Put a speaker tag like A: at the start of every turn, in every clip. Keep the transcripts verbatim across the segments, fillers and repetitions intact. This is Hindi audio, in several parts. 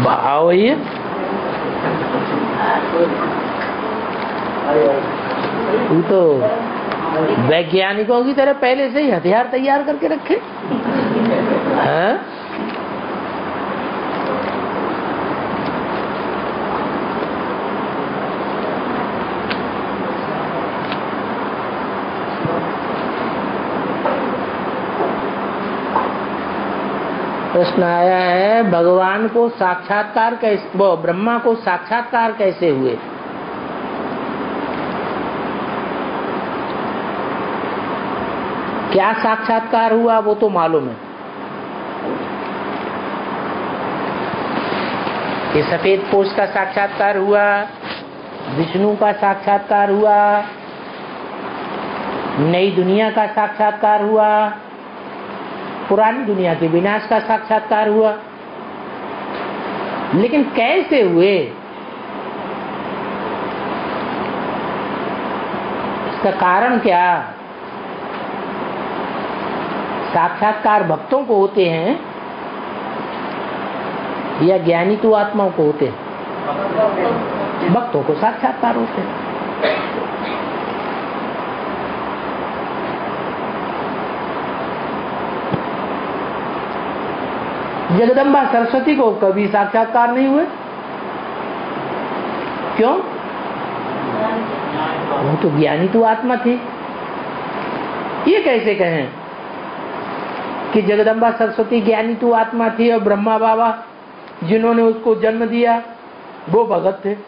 A: आओ भैया। तू तो वैज्ञानिकों की तरह पहले से ही हथियार तैयार करके रखे हैं। प्रश्न आया है, भगवान को साक्षात्कार कैसे, वो ब्रह्मा को साक्षात्कार कैसे हुए? क्या साक्षात्कार हुआ वो तो मालूम है कि सफेद पोष का साक्षात्कार हुआ, विष्णु का साक्षात्कार हुआ, नई दुनिया का साक्षात्कार हुआ, पुरानी दुनिया के विनाश का साक्षात्कार हुआ। लेकिन कैसे हुए, इसका कारण क्या? साक्षात्कार भक्तों को होते हैं या ज्ञानी तो आत्माओं को होते हैं? भक्तों को साक्षात्कार होते हैं। जगदम्बा सरस्वती को कभी साक्षात्कार नहीं हुए, क्यों? वो तो ज्ञानी तो आत्मा थी। ये कैसे कहें कि जगदम्बा सरस्वती ज्ञानी तो आत्मा थी और ब्रह्मा बाबा जिन्होंने उसको जन्म दिया वो भगत थे?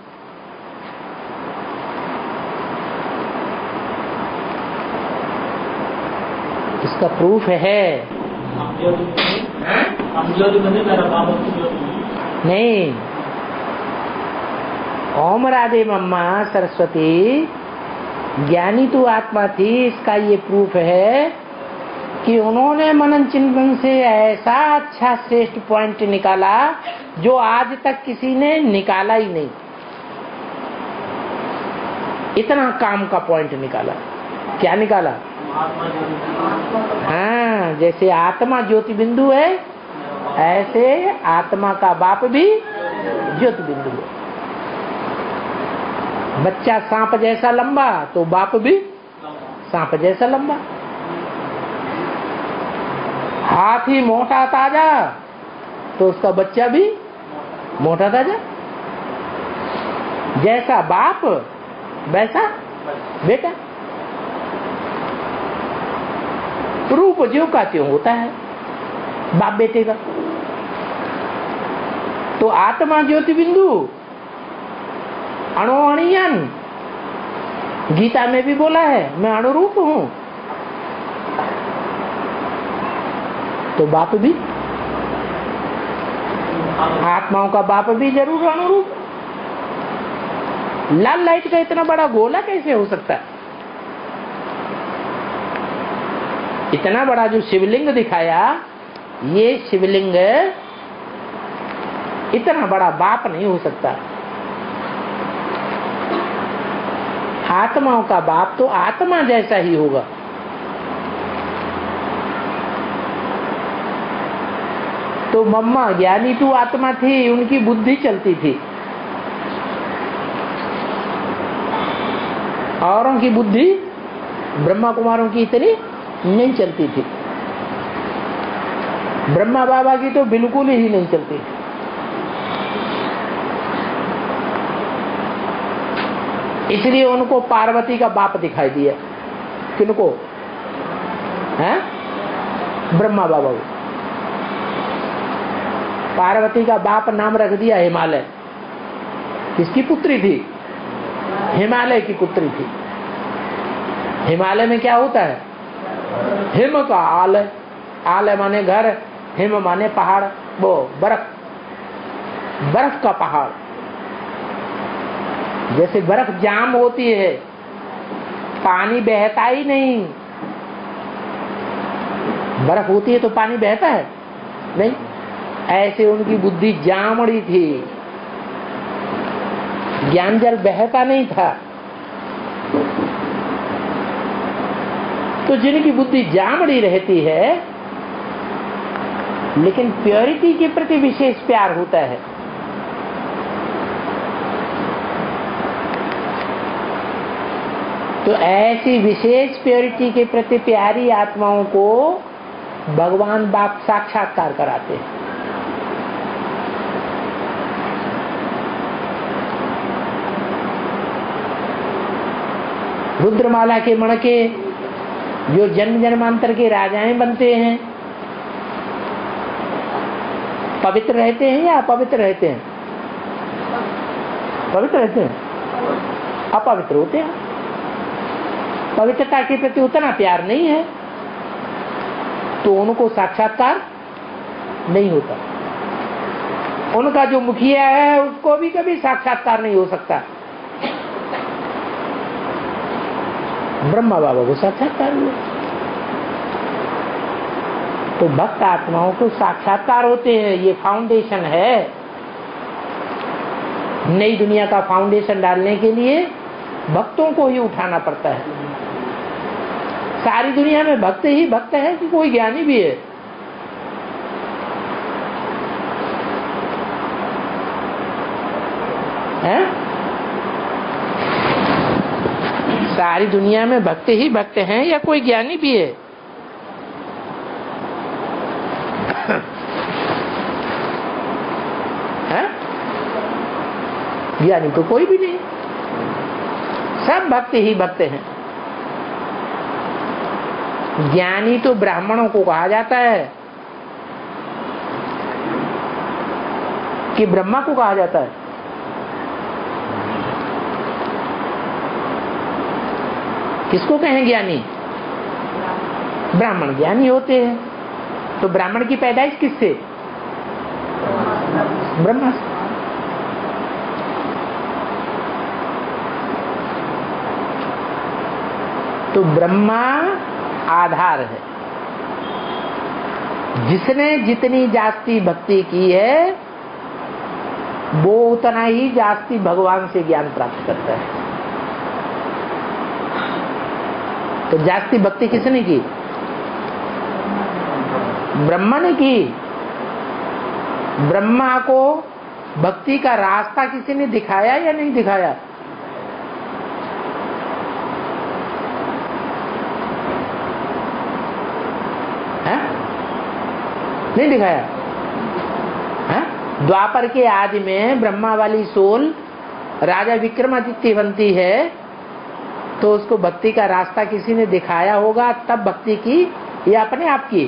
A: इसका प्रूफ है नहीं। ओम राधे मम्मा सरस्वती ज्ञानी तो आत्मा थी, इसका ये प्रूफ है कि उन्होंने मनन चिंतन से ऐसा अच्छा श्रेष्ठ पॉइंट निकाला जो आज तक किसी ने निकाला ही नहीं। इतना काम का पॉइंट निकाला। क्या निकाला? हाँ, जैसे आत्मा ज्योति बिंदु है ऐसे आत्मा का बाप भी ज्योति बिंदु है। बच्चा सांप जैसा लंबा तो बाप भी सांप जैसा लंबा। हाथी मोटा ताजा तो उसका बच्चा भी मोटा ताजा। जैसा बाप वैसा बेटा। रूप ज्यों का त्यों होता है बाप बेटे का। तो आत्मा ज्योति बिंदु अणुअणियन, गीता में भी बोला है मैं अणुरूप हूं। तो बाप भी, आत्माओं का बाप भी जरूर अणुरूप। लाल लाइट का इतना बड़ा गोला कैसे हो सकता है? इतना बड़ा जो शिवलिंग दिखाया, ये शिवलिंग इतना बड़ा बाप नहीं हो सकता। आत्माओं का बाप तो आत्मा जैसा ही होगा। तो मम्मा ज्ञानी तो आत्मा थी, उनकी बुद्धि चलती थी। औरों की बुद्धि ब्रह्मा कुमारों की इतनी नहीं चलती थी। ब्रह्मा बाबा की तो बिल्कुल ही नहीं चलती थी। इसलिए उनको पार्वती का बाप दिखाई दिया। किनको? हैं? ब्रह्मा बाबा को पार्वती का बाप नाम रख दिया हिमालय। किसकी पुत्री थी? हिमालय की पुत्री थी। हिमालय में क्या होता है? हिम का आलय। आलय माने घर, हिम माने पहाड़, वो बर्फ, बर्फ का पहाड़। जैसे बर्फ जाम होती है, पानी बहता ही नहीं। बर्फ होती है तो पानी बहता है नहीं। ऐसे उनकी बुद्धि जामड़ी थी, ज्ञान जल बहता नहीं था। तो जिनकी बुद्धि जामड़ी रहती है लेकिन प्योरिटी के प्रति विशेष प्यार होता है, तो ऐसी विशेष प्योरिटी के प्रति प्यारी आत्माओं को भगवान बाप साक्षात्कार कराते हैं। रुद्रमाला के मणके जो जन्म जन्मांतर के राजाएं बनते हैं, पवित्र रहते हैं या अपवित्र रहते हैं? पवित्र रहते हैं, अपवित्र होते हैं। पवित्रता के प्रति उतना प्यार नहीं है तो उनको साक्षात्कार नहीं होता। उनका जो मुखिया है उसको भी कभी साक्षात्कार नहीं हो सकता। ब्रह्मा बाबा को साक्षात्कार हुआ। तो भक्त आत्माओं को साक्षात्कार होते हैं। ये फाउंडेशन है। नई दुनिया का फाउंडेशन डालने के लिए भक्तों को ही उठाना पड़ता है। सारी दुनिया में भक्त ही भक्त है कि कोई ज्ञानी भी है? हैं? सारी दुनिया में भक्त ही भक्त हैं या कोई ज्ञानी भी है? हैं? ज्ञानी तो कोई भी नहीं, सब भक्त ही भक्त हैं। ज्ञानी तो ब्राह्मणों को कहा जाता है कि ब्रह्मा को कहा जाता है? किसको कहें ज्ञानी? ब्राह्मण ज्ञानी होते हैं। तो ब्राह्मण की पैदाइश किससे? ब्रह्मा से। तो ब्रह्मा आधार है। जिसने जितनी जास्ती भक्ति की है वो उतना ही जास्ती भगवान से ज्ञान प्राप्त करता है। तो जास्ती भक्ति किसने की? ब्रह्मा ने की। ब्रह्मा को भक्ति का रास्ता किसी ने दिखाया या नहीं दिखाया? है? नहीं दिखाया है? द्वापर के आदि में ब्रह्मा वाली सोल राजा विक्रमादित्य बनती है तो उसको भक्ति का रास्ता किसी ने दिखाया होगा, तब भक्ति की या अपने आप की?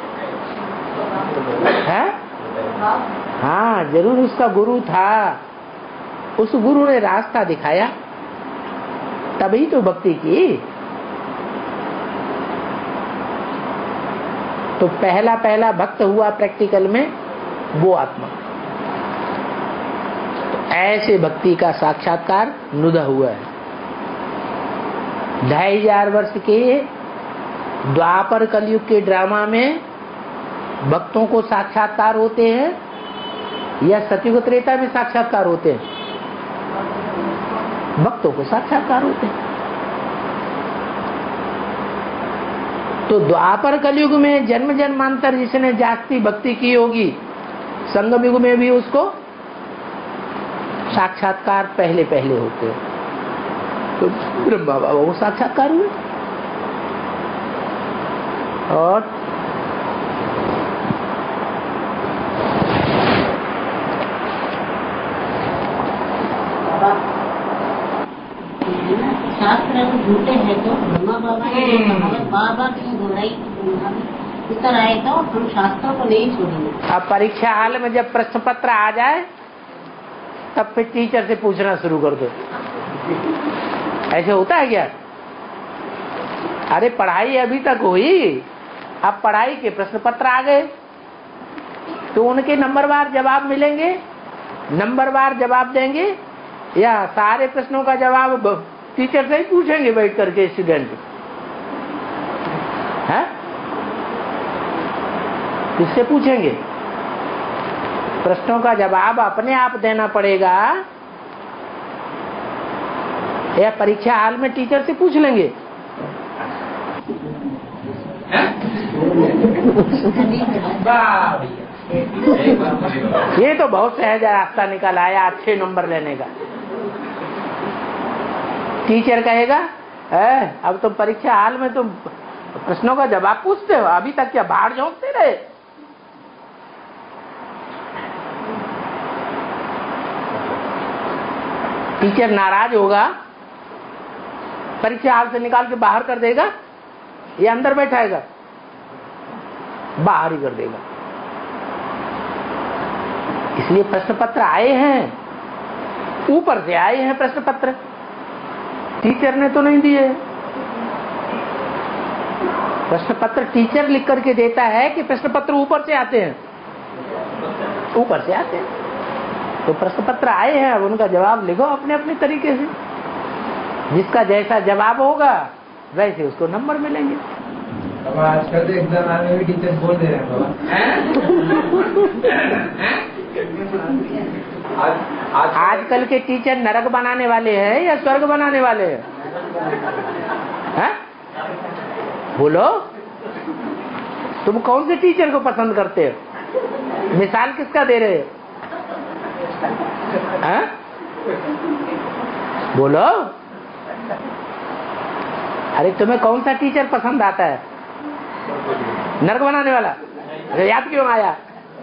A: है? हाँ, जरूर उसका गुरु था। उस गुरु ने रास्ता दिखाया तभी तो भक्ति की। तो पहला पहला भक्त हुआ प्रैक्टिकल में वो आत्मा। तो ऐसे भक्ति का साक्षात्कार नुदा हुआ है। ढाई हजार वर्ष के द्वापर कलयुग के ड्रामा में भक्तों को साक्षात्कार होते हैं या सतयुग त्रेता में साक्षात्कार होते हैं? भक्तों को साक्षात्कार होते हैं। तो द्वापर कलयुग में जन्म जन्मांतर जिसने जास्ती भक्ति की होगी, संगम युग में भी उसको साक्षात्कार पहले पहले होते हैं। तो ब्रह्मा बाबा वो साक्षात्कार हुए। और
B: शास्त्र झूठे हैं तो ब्रह्मा बाबा ने बार बार क्यों दोहराई? उत्तर आएगा और हम शास्त्रों को नहीं छोड़ेंगे।
A: अब परीक्षा हाल में जब प्रश्न पत्र आ जाए तब फिर टीचर से पूछना शुरू कर दो। ऐसे होता है क्या? अरे पढ़ाई अभी तक हुई, अब पढ़ाई के प्रश्न पत्र आ गए तो उनके नंबरवार जवाब मिलेंगे, नंबरवार जवाब देंगे या सारे प्रश्नों का जवाब टीचर से ही पूछेंगे बैठ करके स्टूडेंट? है? किससे पूछेंगे? प्रश्नों का जवाब अपने आप देना पड़ेगा या परीक्षा हाल में टीचर से पूछ लेंगे? ये तो बहुत सहज रास्ता निकल आया अच्छे नंबर लेने का। टीचर कहेगा है, अब तुम परीक्षा हाल में तुम प्रश्नों का जवाब पूछते हो, अभी तक क्या बाहर झोंकते रहे? टीचर नाराज होगा, परीक्षा हाल से निकाल के बाहर कर देगा या अंदर बैठाएगा? बाहर ही कर देगा। इसलिए प्रश्न पत्र आए हैं, ऊपर से आए हैं प्रश्न पत्र, टीचर ने तो नहीं दिए। प्रश्न पत्र टीचर लिख करके देता है कि प्रश्न पत्र ऊपर से आते हैं? ऊपर से आते हैं। तो प्रश्न पत्र आए हैं, अब उनका जवाब लिखो अपने अपने तरीके से। जिसका जैसा जवाब होगा वैसे उसको नंबर मिलेंगे।
C: अब आजकल तो एग्जाम में भी टीचर बोल दे रहे हैं बाबा। आज, आज
A: आजकल के टीचर नरक बनाने वाले हैं या स्वर्ग बनाने वाले हैं? है? बोलो, तुम कौन से टीचर को पसंद करते हो? मिसाल किसका दे रहे हो? है? बोलो, अरे तुम्हें कौन सा टीचर पसंद आता है? नरक बनाने वाला? अरे याद क्यों आया?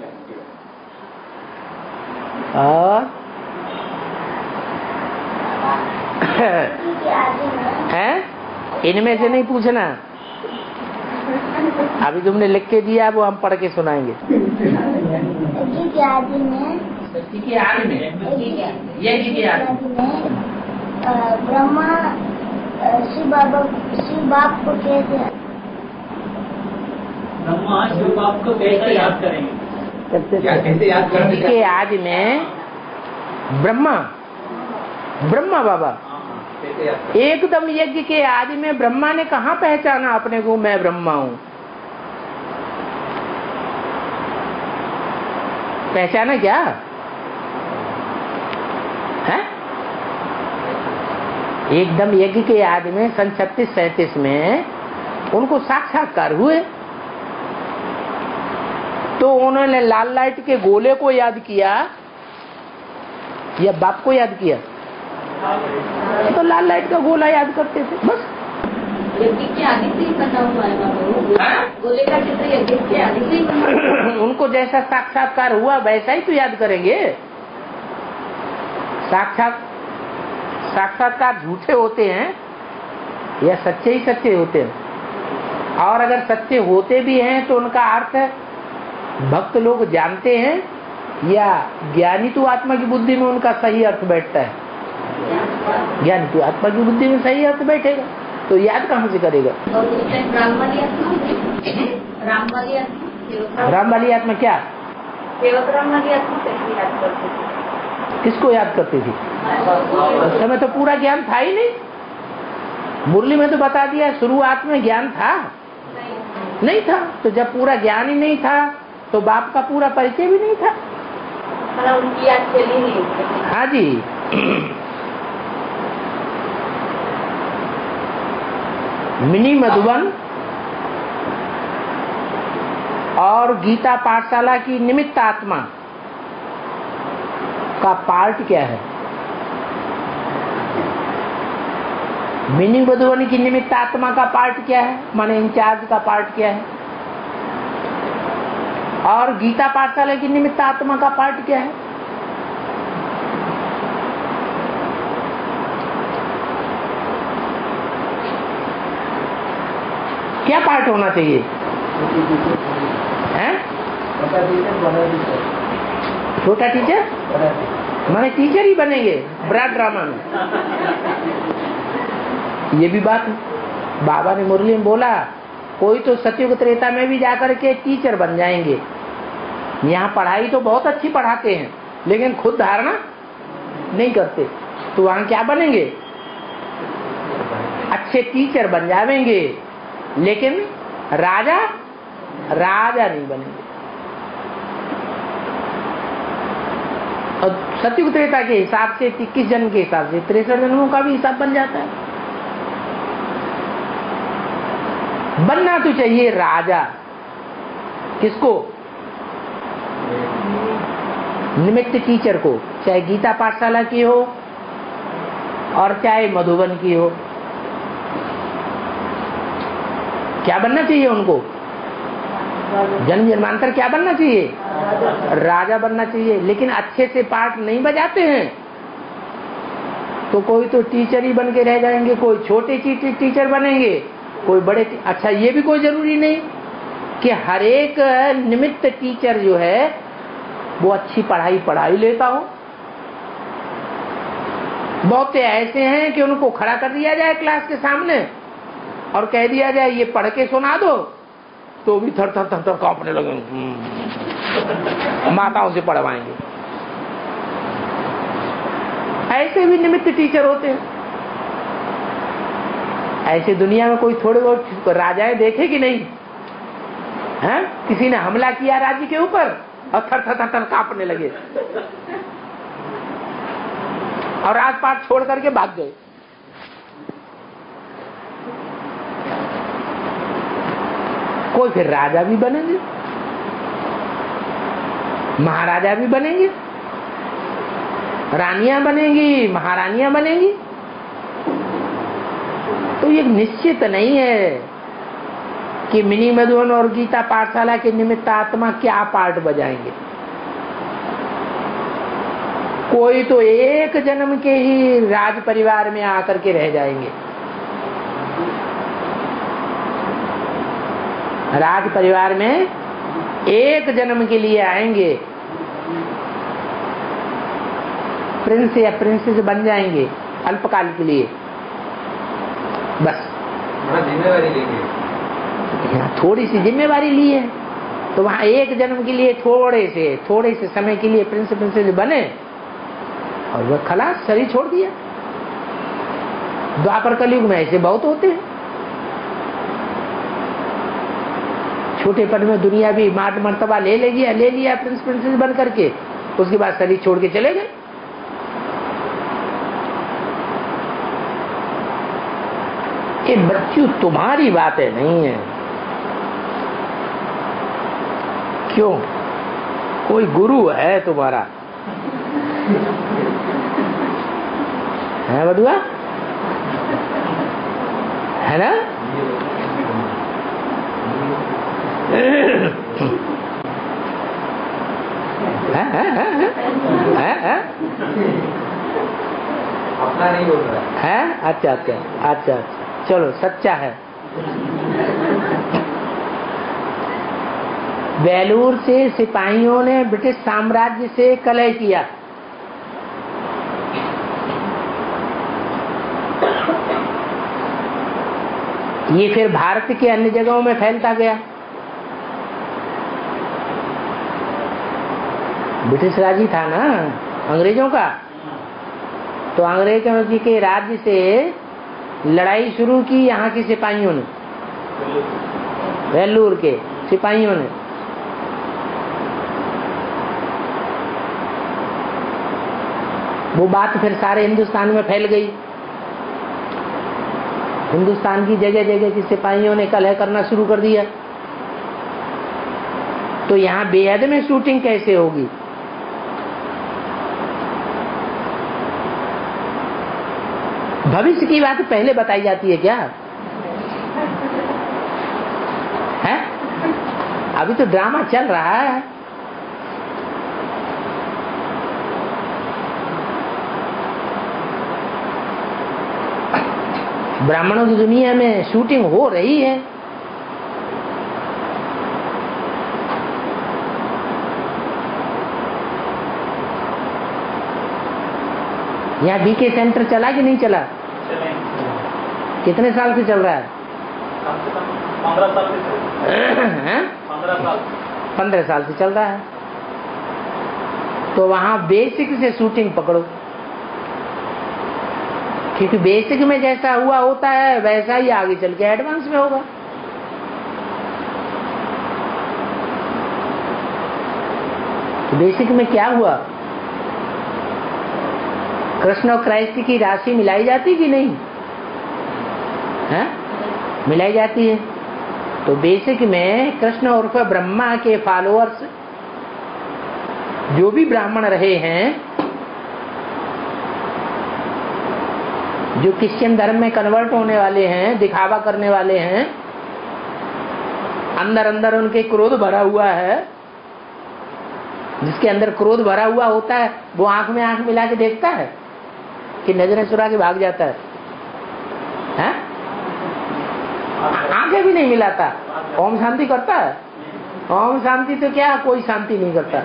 A: और हैं? इनमें से नहीं पूछना, अभी तुमने लिख के दिया, वो हम पढ़ के सुनाएंगे।
D: यज्ञ के आदि में
A: के आदि में यज्ञ के आदि में
D: ब्रह्मा शिव बाबा शिव बाप को कैसे
E: ब्रह्मा शिव बाप को कैसे याद करेंगे?
C: कैसे याद करेंगे?
A: के आदि में ब्रह्मा ब्रह्मा बाबा एकदम यज्ञ के आदि में ब्रह्मा ने कहाँ पहचाना अपने को मैं ब्रह्मा हूँ? पहचाना क्या है? एकदम यज्ञ के आदि में सन छत्तीस सैंतीस में उनको साक्षात्कार हुए, तो उन्होंने लाल लाइट के गोले को याद किया या बाप को याद किया? तो लाल लाइट का गोला याद करते थे बस।
B: यज्ञ के आदि से ही बना हुआ है बाबा, गोले का चित्र यज्ञ के आदि से ही बना।
A: उनको जैसा साक्षात्कार हुआ वैसा ही तो याद करेंगे। साक्षात साक्षात्कार झूठे होते हैं या सच्चे ही सच्चे होते हैं? और अगर सच्चे होते भी हैं तो उनका अर्थ भक्त लोग जानते हैं या ज्ञानी तो आत्मा की बुद्धि में उनका सही अर्थ बैठता है? ज्ञानी तो आत्मा की बुद्धि में सही अर्थ बैठेगा तो याद कहाँ से करेगा?
B: राम वाली आत्मा, राम वाली आत्मा,
A: राम वाली आत्मा क्या?
B: सेवक राम वाली आत्मा कैसे याद करते थे?
A: किसको याद करती थी? उस समय तो पूरा ज्ञान था ही नहीं। मुरली में तो बता दिया शुरुआत में ज्ञान था नहीं था, तो जब पूरा ज्ञान ही नहीं था तो बाप का पूरा परिचय भी नहीं था।
B: उनकी याद चली नहीं।
A: हाँ जी। मिनी मधुबन और गीता पाठशाला की निमित्त आत्मा का पार्ट क्या है? मिनी मधुबन की निमित्त आत्मा का पार्ट क्या है, माने इंचार्ज का पार्ट क्या है? और गीता पाठशाला की निमित्त आत्मा का पार्ट क्या है? क्या पार्ट होना चाहिए? हैं? छोटा टीचर माने टीचर ही बनेंगे बड़ा ड्रामा में। ये भी बात बाबा ने मुरली में बोला, कोई तो सतयुग त्रेता में भी जाकर के टीचर बन जाएंगे। यहाँ पढ़ाई तो बहुत अच्छी पढ़ाते हैं लेकिन खुद धारणा नहीं करते, तो वहाँ क्या बनेंगे? अच्छे टीचर बन जाएंगे लेकिन राजा राजा नहीं बनेंगे। और सतयुग त्रेता के हिसाब से इक्कीस जन्म के हिसाब से तिरसठ जन्मों का भी हिसाब बन जाता है। बनना तो चाहिए राजा। किसको? निमित्त टीचर को, चाहे गीता पाठशाला की हो और चाहे मधुबन की हो। क्या बनना चाहिए उनको? जन्म जन्मांतर क्या बनना चाहिए? राजा बनना चाहिए। लेकिन अच्छे से पाठ नहीं बजाते हैं तो कोई तो टीचर ही बन के रह जाएंगे, कोई छोटे टीचर बनेंगे, कोई बड़े। अच्छा, ये भी कोई जरूरी नहीं कि हर एक निमित्त टीचर जो है वो अच्छी पढ़ाई पढ़ाई लेता हो। बहुत से ऐसे हैं कि उनको खड़ा कर दिया जाए क्लास के सामने और कह दिया जाए ये पढ़ के सुना दो, तो भी थर थर थर थर कांपने लगेंगे, माताओं से पढ़वाएंगे। ऐसे भी निमित्त टीचर होते हैं। ऐसे दुनिया में कोई थोड़े बहुत राजाएं देखे कि नहीं? हैं? किसी ने हमला किया राज्य के ऊपर और थर थर थर थर कांपने लगे और राजपाट छोड़ करके भाग गए। कोई फिर राजा भी बनेंगे, महाराजा भी बनेंगे, रानियां बनेंगी, महारानियां बनेंगी। तो ये निश्चित नहीं है कि मिनी मधुबन और गीता पाठशाला के निमित्त आत्मा क्या पार्ट बजाएंगे। कोई तो एक जन्म के ही राज परिवार में आकर के रह जाएंगे। राज परिवार में एक जन्म के लिए आएंगे, प्रिंस या प्रिंसेस बन जाएंगे अल्पकाल के लिए, बस।
C: जिम्मेवारी लेंगे,
A: यहाँ थोड़ी सी जिम्मेवारी ली है तो वहां एक जन्म के लिए थोड़े से थोड़े से समय के लिए प्रिंस प्रिंसेस बने और वह खलास, शरीर छोड़ दिया। द्वापर कलयुग में ऐसे बहुत होते हैं। छोटे पद में दुनिया भी माट मर्तबा ले ले गया ले लिया प्रिंस प्रिंसेस बन करके, उसके बाद शरीर छोड़ के चले गए। ये बच्चों तुम्हारी बातें नहीं है। क्यों? कोई गुरु है तुम्हारा, है बटुआ? है ना? है, है, है, है, है?
C: अपना नहीं बोल रहा
A: है। अच्छा अच्छा अच्छा, चलो सच्चा है। बेलूर से सिपाहियों ने ब्रिटिश साम्राज्य से कलह किया। ये फिर भारत के अन्य जगहों में फैलता गया। ब्रिटिश राज ही था ना अंग्रेजों का, तो अंग्रेजों जी के राज्य से लड़ाई शुरू की यहाँ के सिपाहियों ने, वेल्लूर के सिपाहियों ने। वो बात फिर सारे हिंदुस्तान में फैल गई। हिंदुस्तान की जगह जगह के सिपाहियों ने कलह करना शुरू कर दिया। तो यहाँ बेहद में शूटिंग कैसे होगी? भविष्य की बात पहले बताई जाती है क्या? है? अभी तो ड्रामा चल रहा है। ब्राह्मणों की दुनिया में शूटिंग हो रही है। यहाँ बीके सेंटर चला कि नहीं चला? कितने साल से चल रहा है?
E: पंद्रह साल से पंद्रह साल
A: पंद्रह साल से चल रहा है। तो वहां बेसिक से शूटिंग पकड़ो, क्योंकि बेसिक में जैसा हुआ होता है वैसा ही आगे चल के एडवांस में होगा। तो बेसिक में क्या हुआ? कृष्ण और क्राइस्ट की राशि मिलाई जाती कि नहीं है? मिलाई जाती है। तो बेसिक में कृष्ण उर्फ ब्रह्मा के फॉलोअर्स जो भी ब्राह्मण रहे हैं, जो क्रिश्चियन धर्म में कन्वर्ट होने वाले हैं, दिखावा करने वाले हैं, अंदर अंदर उनके क्रोध भरा हुआ है, जिसके अंदर क्रोध भरा हुआ होता है वो आंख में आंख मिला के देखता है कि नजरें चुरा के भाग जाता है, हैं? आंखें भी नहीं मिलाता, ओम शांति करता है। ओम शांति तो क्या, कोई शांति नहीं करता।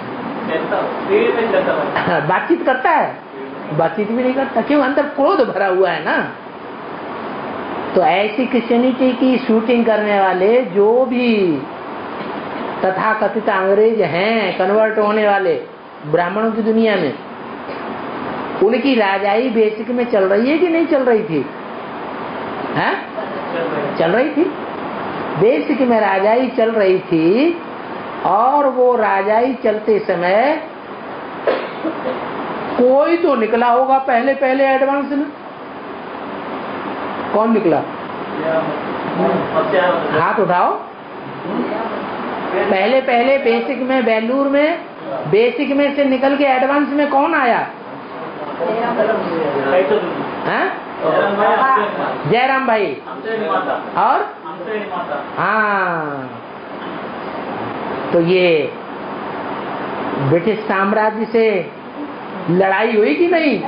A: बातचीत करता है, बातचीत भी नहीं करता, क्यों? अंदर क्रोध भरा हुआ है ना। तो ऐसी क्रिश्चियनिटी की शूटिंग करने वाले जो भी तथाकथित अंग्रेज हैं, कन्वर्ट होने वाले ब्राह्मणों की दुनिया में, उनकी राजाई बेसिक में चल रही है कि नहीं चल रही थी? हैं? चल रही थी, बेसिक में राजाई चल रही थी। और वो राजाई चलते समय कोई तो निकला होगा पहले पहले एडवांस में। कौन निकला? हाथ उठाओ। पहले पहले बेसिक में, बेलूर में, बेसिक में से निकल के एडवांस में कौन आया? हैं? जयराम भाई और हाँ, तो ये ब्रिटिश साम्राज्य से लड़ाई हुई कि नहीं?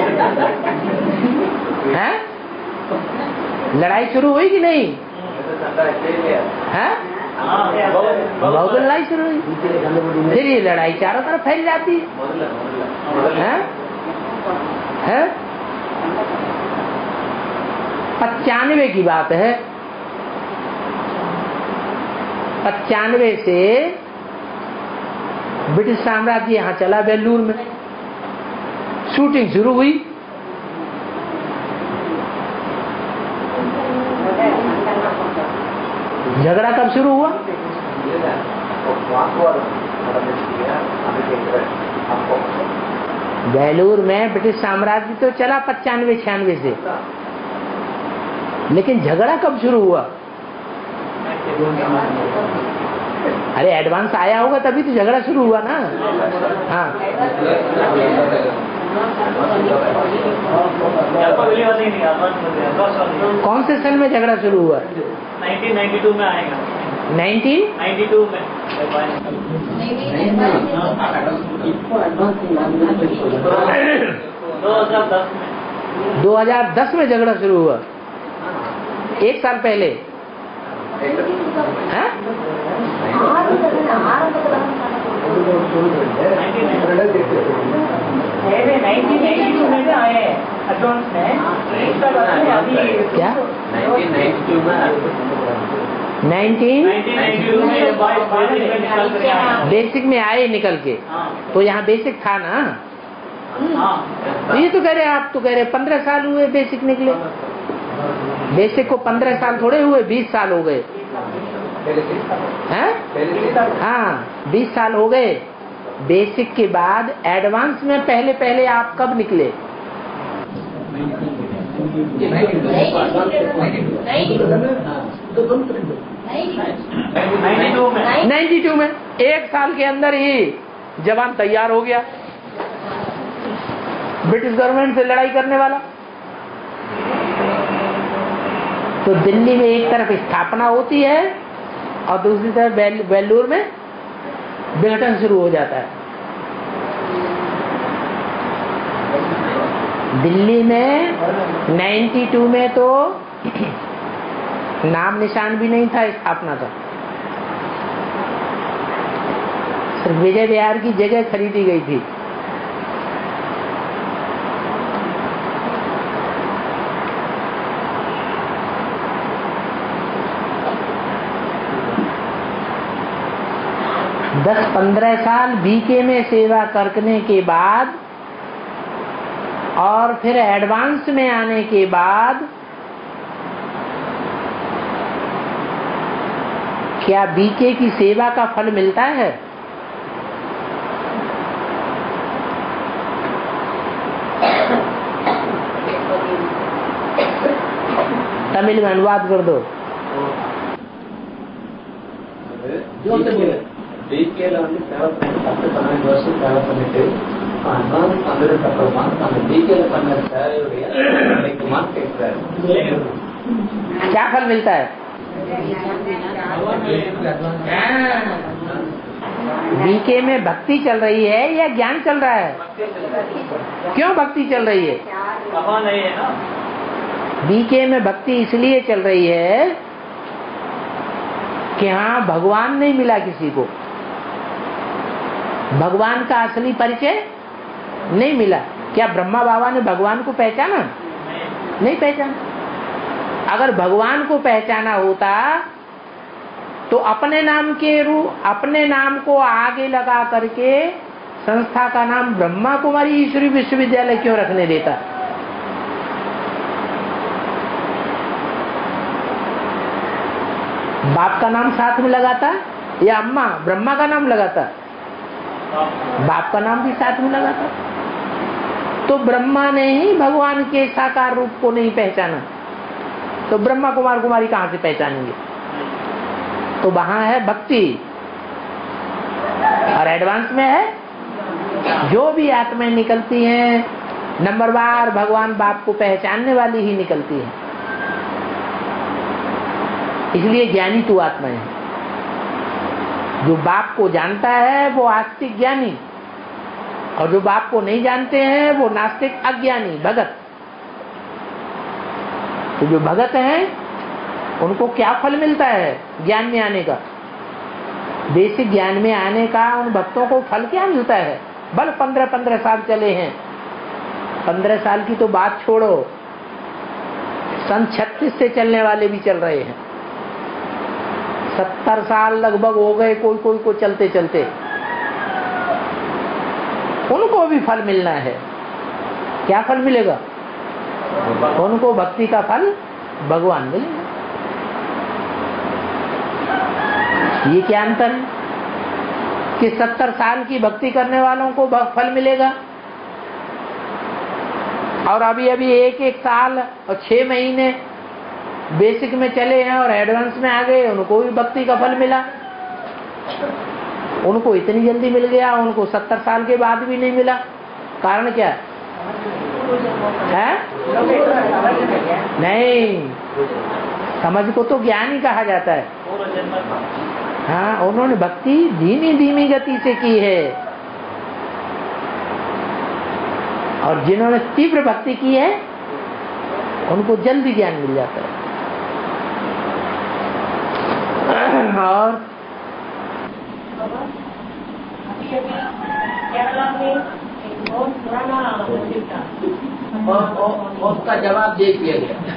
A: हैं? लड़ाई शुरू हुई कि नहीं? हैं? बहुत लड़ाई शुरू हुई, फिर ये लड़ाई चारों तरफ फैल जाती है। हैं? पचानवे की बात है, पचानवे से ब्रिटिश साम्राज्य यहाँ चला बेलूर में, शूटिंग शुरू हुई। झगड़ा कब शुरू हुआ? बेलूर में ब्रिटिश साम्राज्य तो चला पचानवे छियानवे से, लेकिन झगड़ा कब शुरू हुआ? अरे एडवांस आया होगा तभी तो झगड़ा शुरू हुआ ना। हाँ, कौन से सन में झगड़ा शुरू हुआ?
E: नाइनटीन नाइंटी टू में आएगा।
A: नाइनटीन
E: नाइंटी टू में दो हजार दस में
A: दो हजार दस में झगड़ा शुरू हुआ, एक साल पहले। हैं?
E: नाइनटीन नाइंटी टू में आए एडवांस में,
A: क्या? नाइनटीन बेसिक में आए निकल के, तो यहाँ बेसिक था ना। तो ये तो कह रहे आप तो कह रहे पंद्रह साल हुए बेसिक निकले। बेसिक को पंद्रह साल थोड़े हुए, बीस साल हो गए हैं। हाँ, बीस साल हो गए। बेसिक के बाद एडवांस में पहले पहले आप कब निकले? नाइन्टी टू में। एक साल के अंदर ही जवान तैयार हो गया ब्रिटिश गवर्नमेंट से लड़ाई करने वाला। तो दिल्ली में एक तरफ स्थापना होती है और दूसरी तरफ बेल, बेलूर में विघटन शुरू हो जाता है। दिल्ली में नाइन्टी टू में तो नाम निशान भी नहीं था स्थापना का, सिर्फ विजय विहार की जगह खरीदी गई थी। दस पंद्रह साल बीके में सेवा करने के बाद और फिर एडवांस में आने के बाद क्या बीके की सेवा का फल मिलता है? तमिल में अनुवाद कर दो।
F: जो से बोले बीकेல வந்து சேவை பண்ணி பத்து பன்னெண்டு வருஷம் சேவை பண்ணிட்டு அட்வான்ஸ் பண்றதுக்கு அப்புறமா அந்த बीकेல பண்ண சேவையுடைய கிடைக்குமான்னு கேட்கிறாரு।
A: क्या फल मिलता है? बीके में भक्ति चल रही है या ज्ञान चल रहा है? क्यों भक्ति चल रही है?
E: नहीं है ना।
A: बीके में भक्ति इसलिए चल रही है कि हाँ भगवान नहीं मिला किसी को, भगवान का असली परिचय नहीं मिला। क्या ब्रह्मा बाबा ने भगवान को पहचाना? नहीं पहचाना। अगर भगवान को पहचाना होता तो अपने नाम के रूप अपने नाम को आगे लगा करके संस्था का नाम ब्रह्मा कुमारी ईश्वरी विश्वविद्यालय क्यों रखने देता? बाप का नाम साथ में लगाता या अम्मा ब्रह्मा का नाम लगाता? बाप का नाम भी साथ में लगाता। तो ब्रह्मा ने ही भगवान के साकार रूप को नहीं पहचाना, तो ब्रह्मा कुमार कुमारी कहां से पहचानेंगे? तो वहां है भक्ति। और एडवांस में है जो भी आत्माएं निकलती हैं नंबरवार भगवान बाप को पहचानने वाली ही निकलती है। इसलिए ज्ञानी तू आत्मा है। जो बाप को जानता है वो आस्तिक ज्ञानी, और जो बाप को नहीं जानते हैं वो नास्तिक अज्ञानी भगत। तो जो भगत हैं उनको क्या फल मिलता है ज्ञान में आने का? बेसिक ज्ञान में आने का उन भक्तों को फल क्या मिलता है? बल पंद्रह पंद्रह साल चले हैं, पंद्रह साल की तो बात छोड़ो, सन छत्तीस से चलने वाले भी चल रहे हैं, सत्तर साल लगभग हो गए कोई कोई को चलते चलते, उनको भी फल मिलना है। क्या फल मिलेगा? उनको भक्ति का फल भगवान मिलेगा। ये क्या अंतर है कि सत्तर साल की भक्ति करने वालों को फल मिलेगा और अभी अभी एक एक साल और छह महीने बेसिक में चले हैं और एडवांस में आ गए उनको भी भक्ति का फल मिला। उनको इतनी जल्दी मिल गया, उनको सत्तर साल के बाद भी नहीं मिला। कारण क्या है? नहीं, समझ को तो ज्ञान ही कहा जाता है। हाँ, उन्होंने भक्ति धीमी धीमी गति से की है, और जिन्होंने तीव्र भक्ति की है उनको जल्दी ज्ञान मिल जाता है। और
B: अभी अभी केरला में एक बहुत पुराना मंदिर था,
A: और उसका जवाब दे दिया गया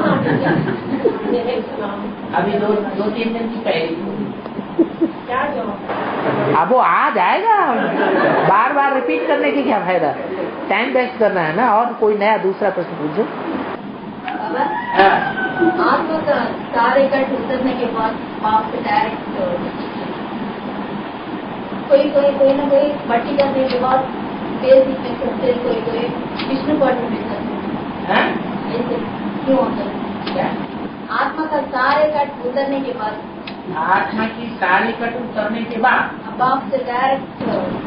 A: अभी दो दो तीन दिन की पहले।
B: क्या जवाब?
A: अब वो आ जाएगा, बार बार रिपीट करने की क्या फायदा? टाइम वेस्ट करना है ना। और कोई नया दूसरा प्रश्न पूछो।
G: आत्मा का सारे कट उतरने के बाद पाप से डायरेक्ट कोई कोई कोई ना कोई भट्टी करने के बाद तेज में करते, कोई कोई विष्णु पाठ में करते, ऐसे क्यों होता है? आत्मा का सारे कट उतरने के बाद
A: आत्मा की सारी कट उतरने के बाद
G: पाप से डायरेक्ट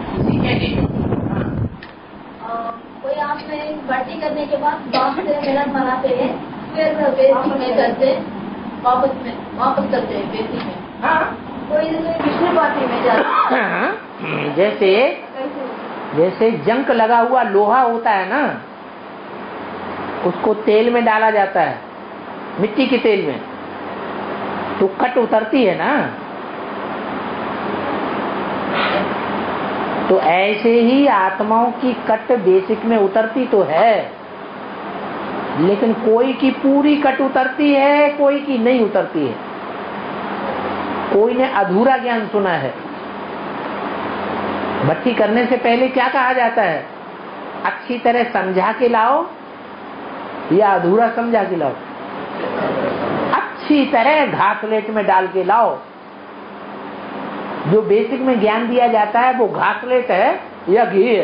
G: कोई आप में भट्टी करने के बाद बाप से मिलन बनाते हैं, फिर बेसिक में करते वापस में वापस करते हैं बेसिक में।
A: हाँ,
G: कोई विष्णु पार्टी में जाते हैं।
A: जैसे जैसे जंक लगा हुआ लोहा होता है ना, उसको तेल में डाला जाता है, मिट्टी के तेल में, तो कट उतरती है ना। तो ऐसे ही आत्माओं की कट बेसिक में उतरती तो है, लेकिन कोई की पूरी कट उतरती है, कोई की नहीं उतरती है। कोई ने अधूरा ज्ञान सुना है। भट्टी करने से पहले क्या कहा जाता है? अच्छी तरह समझा के लाओ या अधूरा समझा के लाओ? अच्छी तरह घासलेट में डाल के लाओ। जो बेसिक में ज्ञान दिया जाता है वो घासलेट है या घी है?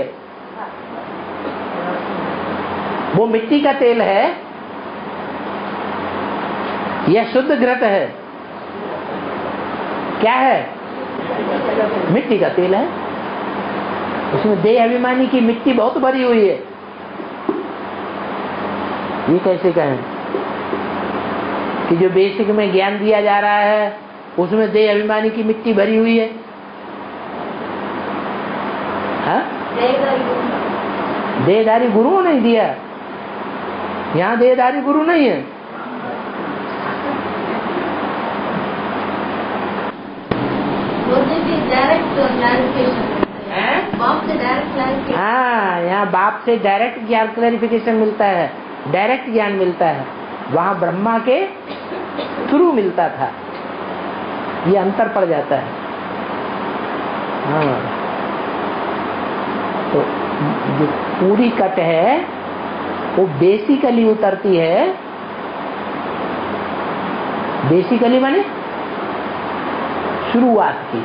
A: वो मिट्टी का तेल है या शुद्ध घृत है? क्या है? मिट्टी का तेल है। उसमें देह अभिमानी की मिट्टी बहुत भरी हुई है। ये कैसे कहें? कि जो बेसिक में ज्ञान दिया जा रहा है उसमें देह अभिमानी की मिट्टी भरी हुई है। हाँ? देहधारी गुरुओं ने दिया, यहाँ देहधारी गुरु नहीं है। हाँ, यहाँ बाप से डायरेक्ट ज्ञान क्लैरिफिकेशन मिलता है, डायरेक्ट ज्ञान मिलता है। वहाँ ब्रह्मा के थ्रू मिलता था, ये अंतर पड़ जाता है। हाँ, तो जो पूरी कट है वो बेसिकली उतरती है। बेसिकली माने शुरुआत की।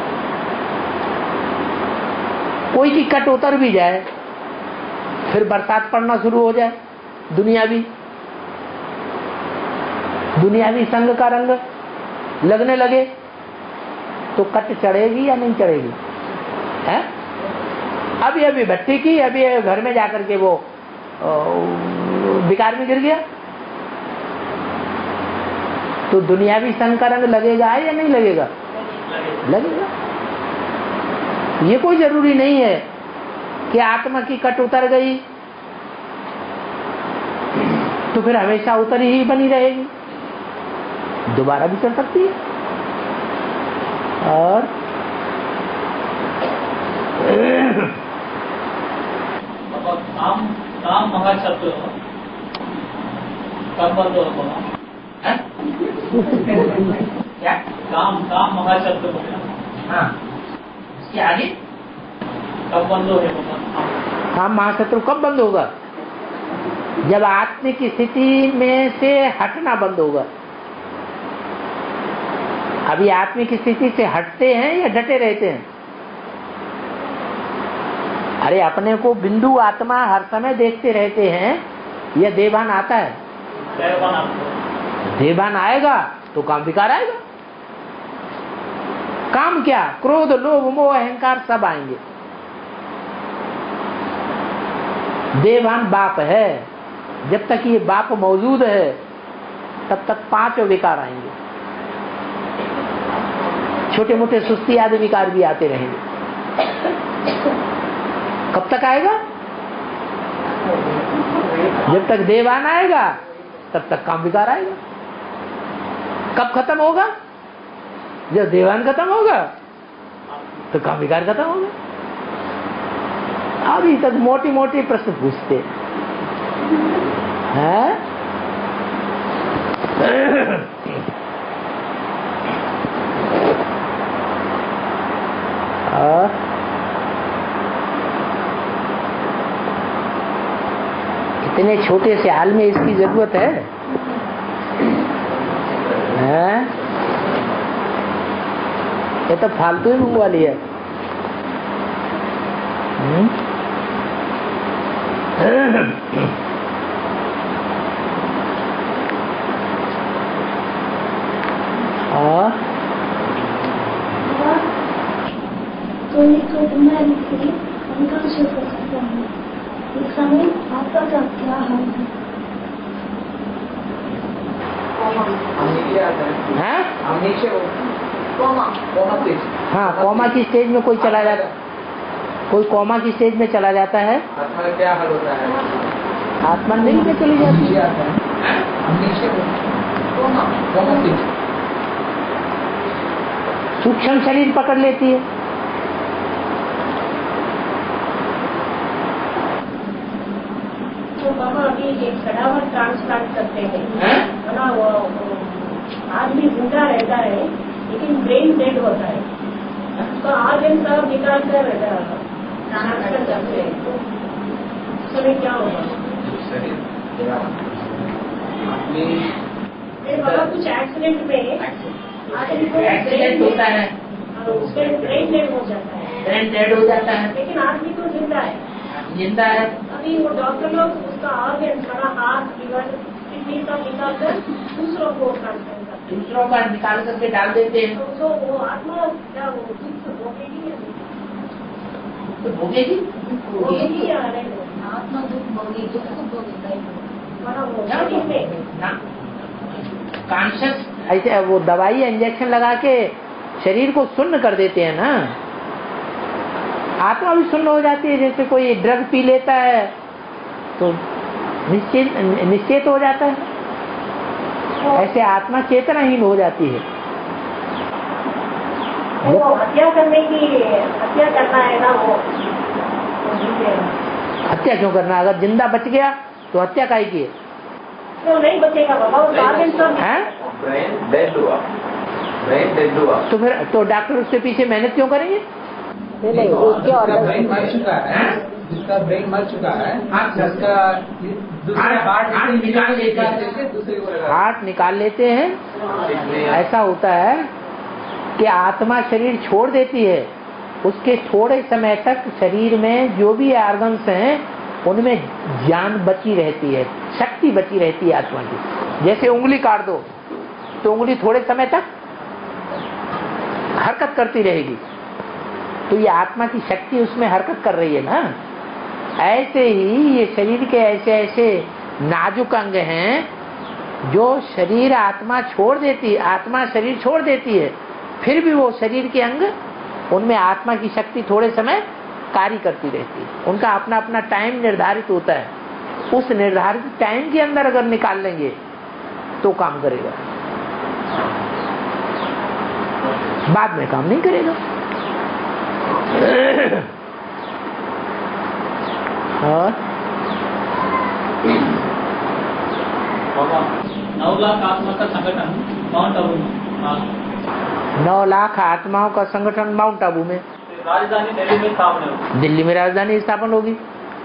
A: कोई की कट उतर भी जाए, फिर बरसात पड़ना शुरू हो जाए, दुनियावी दुनियावी संग का रंग लगने लगे, तो कट चढ़ेगी या नहीं चढ़ेगी? है अभी अभी भट्टी की, अभी घर में जाकर के वो बिकार में गिर गया, तो दुनियावी संग का रंग लगेगा या नहीं लगेगा? लगेगा। ये कोई जरूरी नहीं है कि आत्मा की कट उतर गई तो फिर हमेशा उतरी ही बनी रहेगी, दोबारा भी चल सकती है। और
F: काम काम महाशब्द कब बंद होगा? क्या काम काम महाशब्द होगा? हाँ, इसके आगे कब बंद होगा?
A: काम महाशत्रु कब बंद होगा? जब आत्मिक स्थिति में से हटना बंद होगा। अभी आत्मिक स्थिति से हटते हैं या डटे रहते हैं? अरे अपने को बिंदु आत्मा हर समय देखते रहते हैं, यह देवान आता है। देवान आएगा तो काम विकार आएगा। काम क्या? क्रोध, लोभ, मोह, अहंकार सब आएंगे। देवान बाप है, जब तक ये बाप मौजूद है तब तक पांच विकार आएंगे। छोटे मोटे सुस्ती आदि विकार भी आते रहेंगे। कब तक आएगा? जब तक देवान आएगा तब तक काम विकार आएगा। कब खत्म होगा? जब देवान खत्म होगा तो काम विकार खत्म होगा। अभी तक मोटी मोटी प्रश्न पूछते हैं। और इतने छोटे से हाल में इसकी जरूरत है, हैं? ये तो फालतू ही मुंह वाली है। हुँ? और
D: कोई को तुम्हारी थी उनका शुक्र करता हूँ। इस समय आपका क्या हाल है?
A: हाँ, कोमा की स्टेज में कोई चला जाता, कोई कोमा की स्टेज में चला जाता है।
C: आत्मा का क्या हाल होता है?
A: आत्मा नहीं में चली जाती है। सूक्ष्म शरीर पकड़ लेती है।
B: तो बाबा अभी एक कड़ावर ट्रांसप्लांट करते हैं ना, वो आदमी जिंदा रहता है लेकिन ब्रेन डेड होता है, तो आर्गन सब निकाल कर ट्रांसफर करते हैं, तो उस समय क्या होगा? बाबा कुछ एक्सीडेंट में आदमी को
A: एक्सीडेंट होता है,
B: उसके ब्रेन डेड हो जाता है,
A: ब्रेन डेड हो जाता है,
B: लेकिन आदमी तो जिंदा है।
A: जिंदा है।
B: अभी वो डॉक्टर लोग उसका ऑर्गन बड़ा हाथ, लीवर, किडनी सब निकाल कर दूसरों को ट्रांसफर करते हैं,
A: दूसरों का निकाल करके डाल देते हैं।
B: तो जो वो आत्मा क्या वो दुख भोगेगी या नहीं?
A: तो भोगेगी
B: भोगेगी या नहीं?
G: आत्मा दुख भोगी, दुख भोगी
B: बड़ा वो शरीर में
A: ना, कॉन्शियस ऐसे वो दवाई इंजेक्शन लगा के शरीर को सुन्न कर देते हैं ना, आत्मा भी सुन्न हो जाती है। जैसे कोई ड्रग पी लेता है तो निश्चित निश्चेत हो जाता है, ऐसे आत्मा चेतनाहीन हो जाती है।
B: वो हत्या करने की हत्या करना है ना, वो
A: हत्या क्यों करना? अगर जिंदा बच गया तो हत्या काहे की है?
B: तो नहीं बचेगा बाबा,
A: हैं?
F: ब्रेन डेड हुआ, ब्रेन डेड हुआ।
A: तो फिर तो डॉक्टर उसके पीछे मेहनत क्यों करेंगे?
C: नहीं, जिसका ब्रेन मर चुका है, जिसका ब्रेन मर चुका है, जिसका हार्ट निकाल लेते हैं,
A: हार्ट निकाल लेते हैं। ऐसा होता है कि आत्मा शरीर छोड़ देती है, उसके थोड़े समय तक शरीर में जो भी ऑर्गन्स हैं उनमें जान बची रहती है, शक्ति बची रहती है आत्मा की। जैसे उंगली काट दो तो उंगली थोड़े समय तक हरकत करती रहेगी, तो ये आत्मा की शक्ति उसमें हरकत कर रही है ना। ऐसे ही ये शरीर के ऐसे ऐसे नाजुक अंग हैं जो शरीर आत्मा छोड़ देती है, आत्मा शरीर छोड़ देती है, फिर भी वो शरीर के अंग उनमें आत्मा की शक्ति थोड़े समय कार्य करती रहती है। उनका अपना अपना टाइम निर्धारित होता है, उस निर्धारित टाइम के अंदर अगर निकाल लेंगे तो काम करेगा, बाद में काम नहीं करेगा। और
E: नौ लाख आत्मा का संगठन माउंट आबू में,
A: नौ लाख आत्माओं का संगठन माउंट आबू में,
E: राजधानी दिल्ली में स्थापना होगी।
A: दिल्ली में राजधानी स्थापन होगी।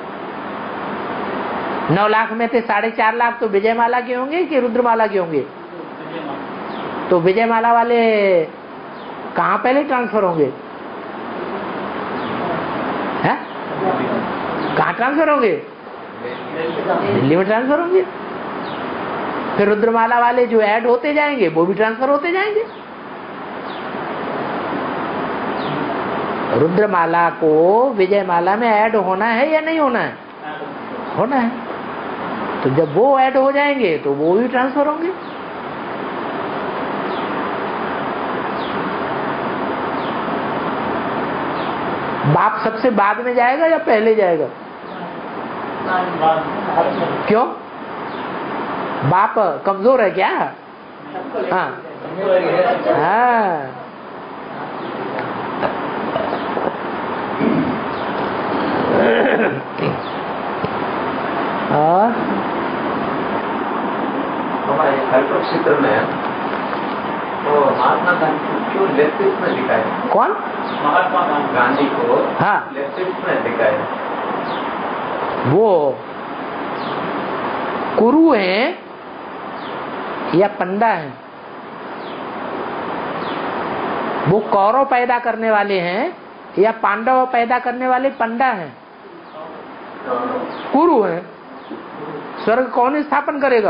A: नौ लाख में से साढ़े चार लाख तो विजयमाला के होंगे कि रुद्रमाला के होंगे? तो विजयमाला वाले कहाँ पहले ट्रांसफर होंगे? हैं? कहाँ ट्रांसफर होंगे? दिल्ली में ट्रांसफर होंगे। फिर रुद्रमाला वाले जो ऐड होते जाएंगे वो भी ट्रांसफर होते जाएंगे। रुद्रमाला को विजयमाला में ऐड होना है या नहीं होना है? होना है। तो जब वो ऐड हो जाएंगे तो वो भी ट्रांसफर होंगे। बाप सबसे बाद में जाएगा या पहले जाएगा? क्यों? बाप कमजोर है क्या? हाँ हाँ, और
F: हमारे क्षेत्र में तो महात्मा गांधी क्यों लेफ्टिस्ट में लिखा है?
A: कौन?
F: महात्मा गांधी को
A: हाँ
F: लेफ्टिस्ट में लिखा है।
A: वो कुरु हैं या पंडा हैं? वो कौरव पैदा करने वाले हैं या पांडव पैदा करने वाले पंडा हैं? कुरु हैं। स्वर्ग कौन स्थापन करेगा?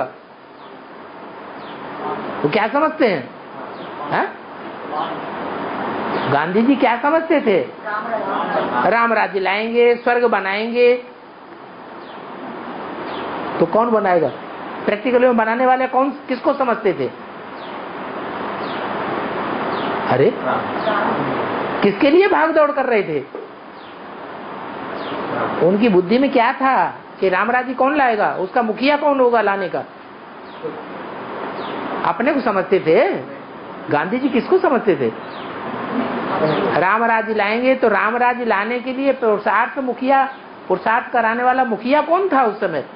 A: तो क्या समझते हैं? है? गांधी जी क्या समझते थे? राम राज्य लाएंगे, स्वर्ग बनाएंगे। तो कौन बनाएगा? प्रैक्टिकली में बनाने वाले कौन, किसको समझते थे? अरे किसके लिए भाग दौड़ कर रहे थे? उनकी बुद्धि में क्या था कि राम राज्य कौन लाएगा, उसका मुखिया कौन होगा लाने का? अपने को समझते थे। गांधी जी किसको समझते थे? राम राज्य लाएंगे, तो राम राज्य लाने के लिए पुरुषार्थ मुखिया, पुरुषार्थ कराने वाला मुखिया कौन था उस समय?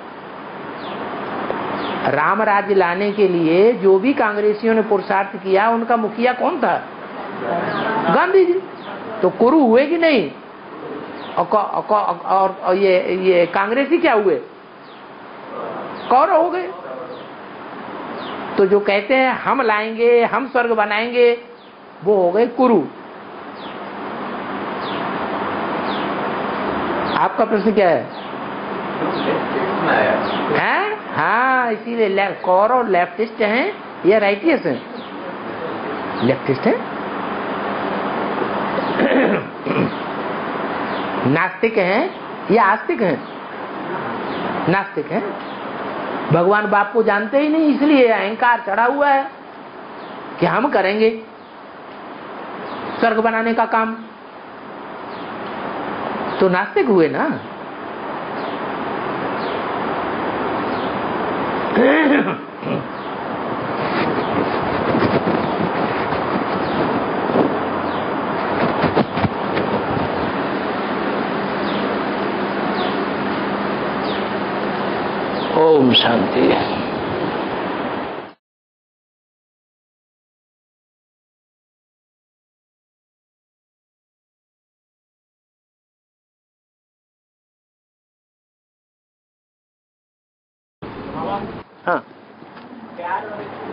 A: राम राज्य लाने के लिए जो भी कांग्रेसियों ने पुरुषार्थ किया उनका मुखिया कौन था? गांधी जी। तो कुरु हुए कि नहीं? और, और, और, और ये ये कांग्रेसी क्या हुए? कौरव हो गए। तो जो कहते हैं हम लाएंगे, हम स्वर्ग बनाएंगे, वो हो गए कुरु। आपका प्रश्न क्या है? हैं? हाँ, इसीलिए कौरव लेफ्टिस्ट हैं या राइटियस हैं? लेफ्टिस्ट हैं। नास्तिक हैं या आस्तिक हैं? नास्तिक हैं। भगवान बाप को जानते ही नहीं, इसलिए अहंकार चढ़ा हुआ है कि हम करेंगे स्वर्ग बनाने का काम। तो नास्तिक हुए ना। ओम शांति। हाँ
E: प्यार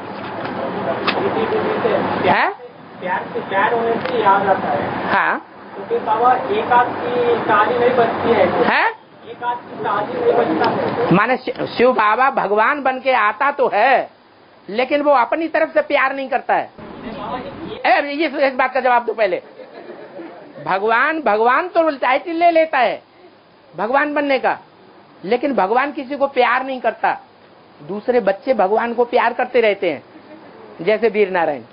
A: है?
E: प्यार से प्यार होने से याद आता है।
A: हाँ
E: तो फिर बाबा एक आध की शादी नहीं बचती है,
A: है?
E: एक आध की शादी नहीं बचता है।
A: माने शिव बाबा भगवान बन के आता तो है, लेकिन वो अपनी तरफ से प्यार नहीं करता है। ए, ये इस बात का जवाब दो पहले। भगवान भगवान तो टाइटल ले लेता है भगवान बनने का, लेकिन भगवान किसी को प्यार नहीं करता। दूसरे बच्चे भगवान को प्यार करते रहते हैं, जैसे वीर नारायण।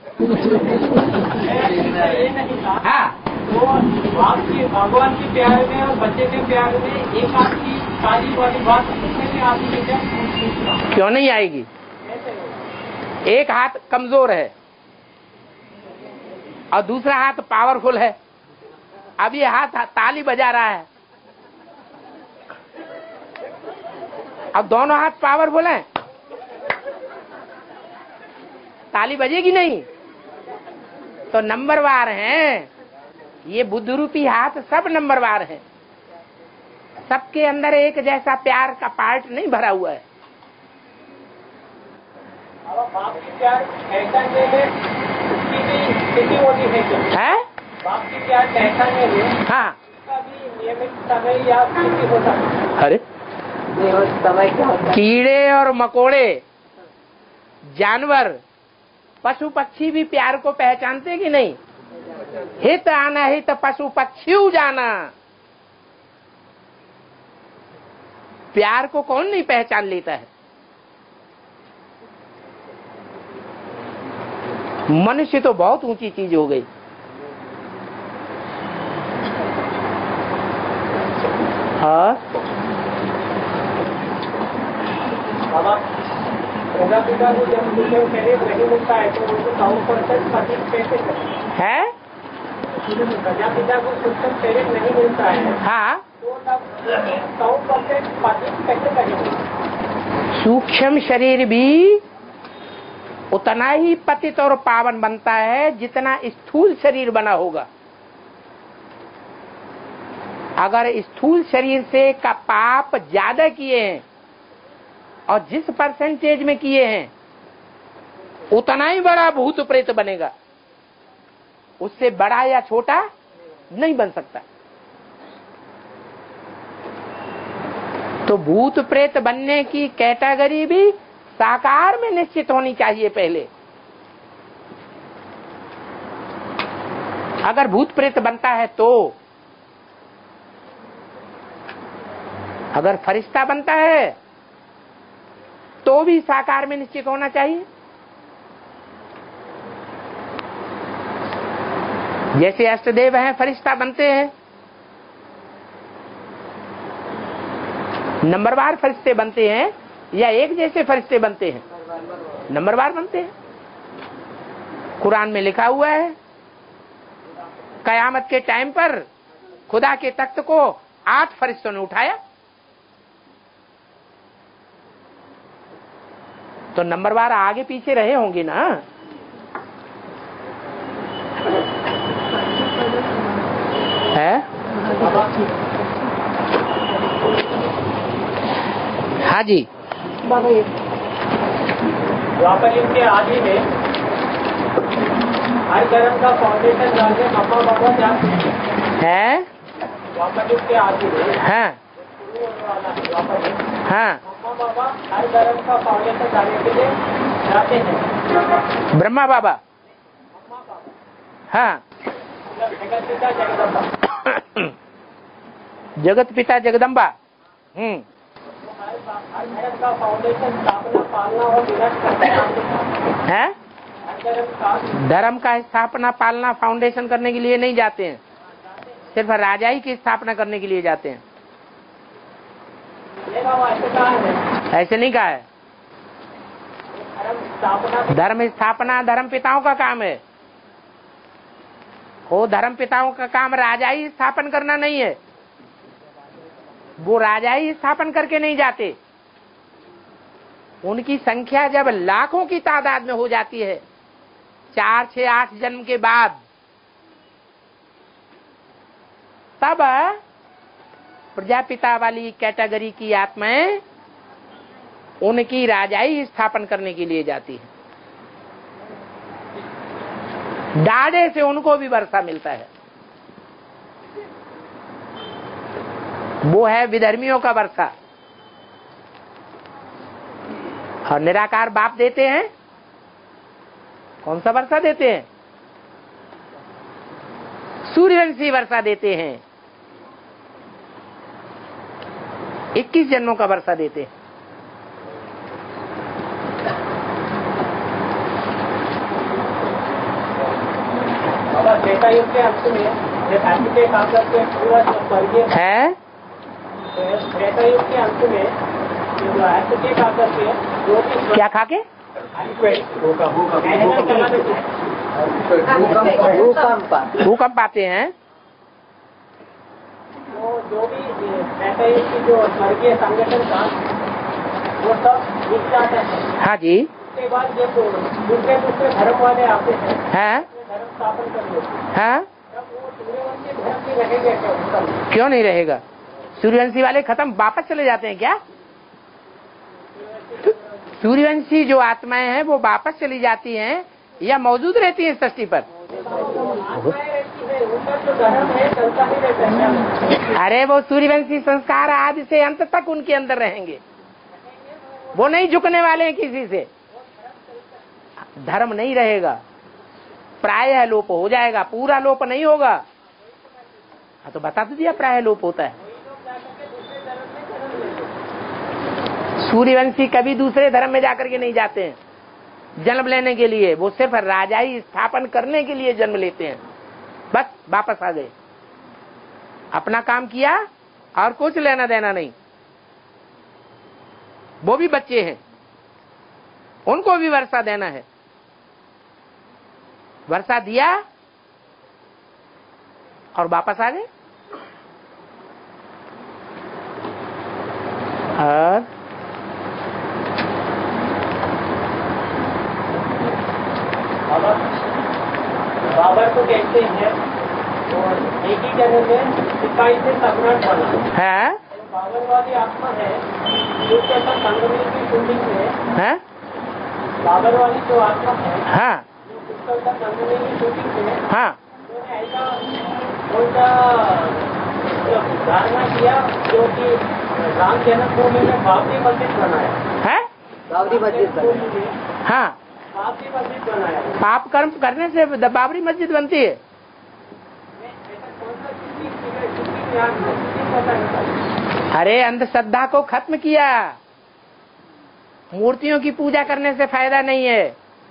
A: हाँ
E: वो बाप की भगवान के प्यार में और बच्चे के प्यार में एक आध की शादी वाली बात में आती है क्या?
A: क्यों नहीं आएगी? एक हाथ कमजोर है और दूसरा हाथ पावरफुल है। अब ये हाथ ताली बजा रहा है, अब दोनों हाथ पावरफुल हैं, ताली बजेगी नहीं। तो नंबरवार हैं ये बुद्ध रूपी हाथ, सब नंबरवार हैं। सबके अंदर एक जैसा प्यार का पार्ट नहीं भरा हुआ है।
E: बाप की प्यार पहचान में उसकी भी स्थिति होती है क्या?
A: है?
E: बाप की प्यार पहचान में
A: हाँ
E: उसका भी नियमित समय या स्थिति होता है।
A: अरे
E: समय क्या होता है?
A: कीड़े और मकोड़े, जानवर, पशु पक्षी भी प्यार को पहचानते कि नहीं? हित आना हित पशु पक्षी जाना। प्यार को कौन नहीं पहचान लेता है? मनुष्य तो बहुत ऊंची चीज हो गई। हाँ
E: बाबा प्रजापिता को जब दूसरे शरीर नहीं मिलता है तो उनको सौ परसेंट पति कैसे करें?
A: है?
E: प्रजापिता को सूक्ष्म शरीर नहीं मिलता है
A: हाँ
E: तो तब सौ परसेंट पति कैसे करेंगे?
A: सूक्ष्म शरीर भी उतना ही पतित और पावन बनता है जितना स्थूल शरीर बना होगा। अगर स्थूल शरीर से का पाप ज्यादा किए हैं और जिस परसेंटेज में किए हैं उतना ही बड़ा भूत प्रेत बनेगा, उससे बड़ा या छोटा नहीं बन सकता। तो भूत प्रेत बनने की कैटेगरी भी साकार में निश्चित होनी चाहिए पहले। अगर भूत प्रेत बनता है तो, अगर फरिश्ता बनता है तो भी साकार में निश्चित होना चाहिए। जैसे अष्टदेव हैं फरिश्ता बनते हैं, नंबरवार फरिश्ते बनते हैं या एक जैसे फरिश्ते बनते हैं? नंबरवार बनते हैं। कुरान में लिखा हुआ है कयामत के टाइम पर खुदा के तख्त को आठ फरिश्तों ने उठाया। तो नंबरवार आगे पीछे रहे होंगे ना। है? हाँ जी।
E: द्वापर युग के आदि में हर धर्म का फाउंडेशन डालने मम्मा बाबा जाते
A: है?
E: द्वापर युग के आदि में
A: हाँ
E: द्वापर युग
A: हाँ
E: मम्मा बाबा हर धर्म का फाउंडेशन डालने के लिए जाते हैं।
A: ब्रह्मा बाबा।
E: मम्मा बाबा
A: हाँ
E: जगत पिता जगदम्बा
A: जगत पिता जगदम्बा। हम्म
E: हर हर धर्म का फाउंडेशन स्थापना पालना और विनाश करता है
A: है?
E: हर धर्म का
A: धर्म का स्थापना पालना फाउंडेशन करने के लिए नहीं जाते हैं, सिर्फ राजाई की स्थापना करने के लिए जाते हैं।
E: ये बाबा ऐसे कहा है,
A: ऐसे नहीं कहा है।
E: धर्म स्थापना
A: धर्म स्थापना धर्म पिताओं का काम है। वो धर्म पिताओं का काम राजाई स्थापन करना नहीं है। वो राजाई स्थापन करके नहीं जाते। उनकी संख्या जब लाखों की तादाद में हो जाती है, चार छह आठ जन्म के बाद, तब प्रजापिता वाली कैटेगरी की आत्माएं उनकी राजाई स्थापन करने के लिए जाती है। डाढ़े से उनको भी वर्षा मिलता है। वो है विधर्मियों का वर्षा। और निराकार बाप देते हैं। कौन सा वर्षा देते हैं? सूर्यवंशी वर्षा देते हैं। इक्कीस जन्मों का वर्षा देते हैं।
E: बाबा त्रेता युग के अंत में जब हाथी पे काम करके पूरा स्वर्गीय
A: है।
E: त्रेता युग के अंत में जो हाथी पे काम करके जो भी
A: क्या खा के? भूकंप आते हैं।
E: वो जो भी त्रेता युग की जो स्वर्गीय संगठन था वो सब रुक जाता है।
A: हाँ जी।
E: उसके बाद जब दूसरे दूसरे धर्म वाले आते हैं,
A: हैं?
E: धर्म स्थापन कर लेते हैं,
A: हैं?
E: तब वो सूर्यवंशी धर्म भी रहेंगे क्या उनका?
A: क्यों नहीं रहेगा? सूर्यवंशी वाले खत्म वापस चले जाते हैं क्या? सूर्यवंशी जो आत्माएं हैं वो वापस चली जाती हैं या मौजूद रहती हैं सृष्टि पर?
E: उनका जो धर्म है चलता ही रहता है।
A: अरे वो सूर्यवंशी संस्कार आदि से अंत तक उनके अंदर रहेंगे। वो नहीं झुकने वाले हैं किसी से। धर्म नहीं रहेगा, प्रायः लोप हो जाएगा, पूरा लोप नहीं होगा। हाँ तो बता तो दिया प्रायः लोप होता है। सूर्यवंशी कभी दूसरे धर्म में जाकर के नहीं जाते हैं जन्म लेने के लिए। वो सिर्फ राजाई स्थापन करने के लिए जन्म लेते हैं, बस वापस आ गए, अपना काम किया और कुछ लेना देना नहीं। वो भी बच्चे हैं, उनको भी वर्षा देना है। वर्षा दिया और वापस आ गए। और
E: बाबा बाबर को कहते हैं और एक ही जगह में सिपाही से सम्राट बना
A: है।
E: बाबर वाली आत्मा है जो कैसा संगमनी की शूटिंग में
A: है।
E: बाबर वाली जो आत्मा है
A: हाँ
E: जो पुष्कर का संगमनी की शूटिंग में
A: हाँ
E: उन्होंने ऐसा उनका धारणा किया जो कि राम जन्मभूमि में बाबरी मस्जिद बनाया
A: है।
C: बाबरी मस्जिद बनाया।
A: हाँ
E: बाबरी मस्जिद बनाया।
A: पाप कर्म करने से बाबरी मस्जिद बनती है।
E: ऐसा कौन सा चीज की यहाँ पता नहीं।
A: अरे अंधश्रद्धा को खत्म किया। मूर्तियों की पूजा करने से फायदा नहीं है।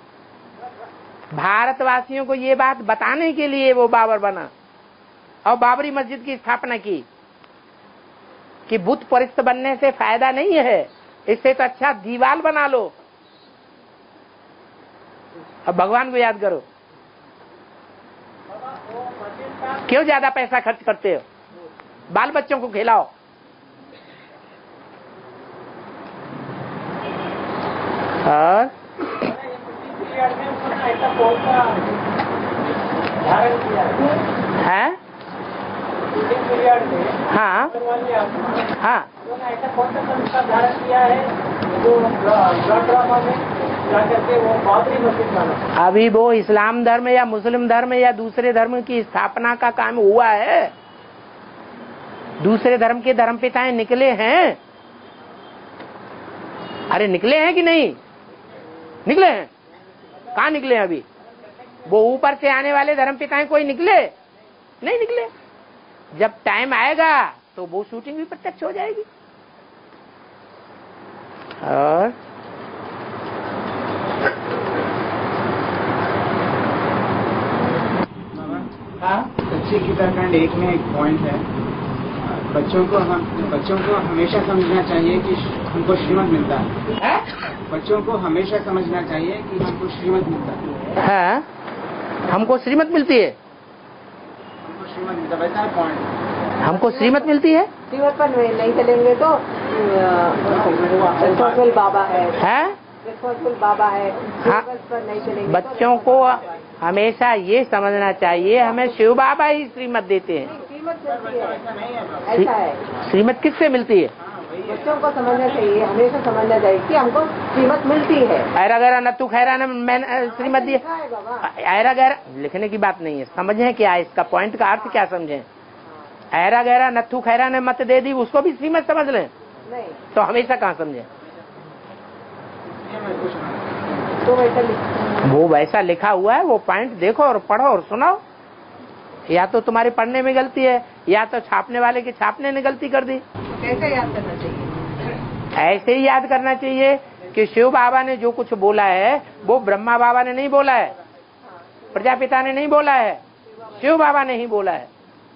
A: भारतवासियों को ये बात बताने के लिए वो बाबर बना और बाबरी मस्जिद की स्थापना की कि बुत परिस्त बनने से फायदा नहीं है, इससे तो अच्छा दीवार बना लो। अब भगवान को याद करो। क्यों ज्यादा पैसा खर्च करते हो? बाल बच्चों को खिलाओ। और
E: ऐसा कौन सा धारण किया
A: है?
E: पीरियड में
A: हाँ
E: वाली आत्मा
A: हाँ
E: उन्होंने ऐसा कौन सा संस्कार धारण किया है जो ब्लड ड्रामा में जाकर के वो बाबरी मस्जिद बना?
A: अभी वो इस्लाम धर्म या मुस्लिम धर्म या दूसरे धर्म की स्थापना का काम हुआ है। दूसरे धर्म के धर्मपिताएं निकले हैं। अरे निकले हैं कि नहीं निकले हैं? कहाँ निकले हैं अभी? वो ऊपर से आने वाले धर्मपिताएं कोई निकले नहीं निकले। जब टाइम आएगा तो वो शूटिंग भी प्रत्यक्ष हो जाएगी। और हाँ
C: सच्ची गीताकांड एक में एक पॉइंट है, बच्चों को हम बच्चों को हमेशा समझना चाहिए कि हमको श्रीमत मिलता है।
A: है?
C: बच्चों को हमेशा समझना चाहिए कि हमको श्रीमत मिलता है।
A: हाँ, हमको श्रीमत मिलती है।
C: हमको श्रीमत मिलता है, वैसा है पॉइंट।
A: हमको श्रीमत मिलती है।
H: श्रीमत पर नहीं चलेंगे तो रिस्पॉन्सिबल बाबा है,
A: है?
H: रिस्पॉन्सिबल बाबा है।
A: हाँ,
H: पर नहीं चलेंगे।
A: बच्चों को हमेशा ये समझना चाहिए हमें शिव बाबा ही श्रीमत देते हैं।
H: श्रीमत मिलती है, ऐसा है।
A: श्रीमत किससे मिलती है?
H: बच्चों को समझना चाहिए, हमेशा समझना चाहिए कि हमको श्रीमत मिलती है।
A: ऐरा गैरा नत्थु खैरा ने मैंने श्रीमत दी। ऐरा गैरा लिखने की बात नहीं है, समझें क्या है इसका पॉइंट का अर्थ क्या समझें। ऐरा गैरा नत्थु खैरा ने मत दे दी, उसको भी श्रीमत समझ लें
H: नहीं
A: तो हमेशा कहाँ समझें।
H: तो वैसा लिखा
A: वो वैसा लिखा हुआ है, वो पॉइंट देखो और पढ़ो और सुनाओ। या तो तुम्हारी पढ़ने में गलती है या तो छापने वाले के छापने ने गलती कर दी।
H: कैसे याद करना चाहिए?
A: ऐसे ही याद करना चाहिए कि शिव बाबा ने जो कुछ बोला है वो ब्रह्मा बाबा ने नहीं बोला है, प्रजापिता ने नहीं बोला है, शिव बाबा ने ही बोला है।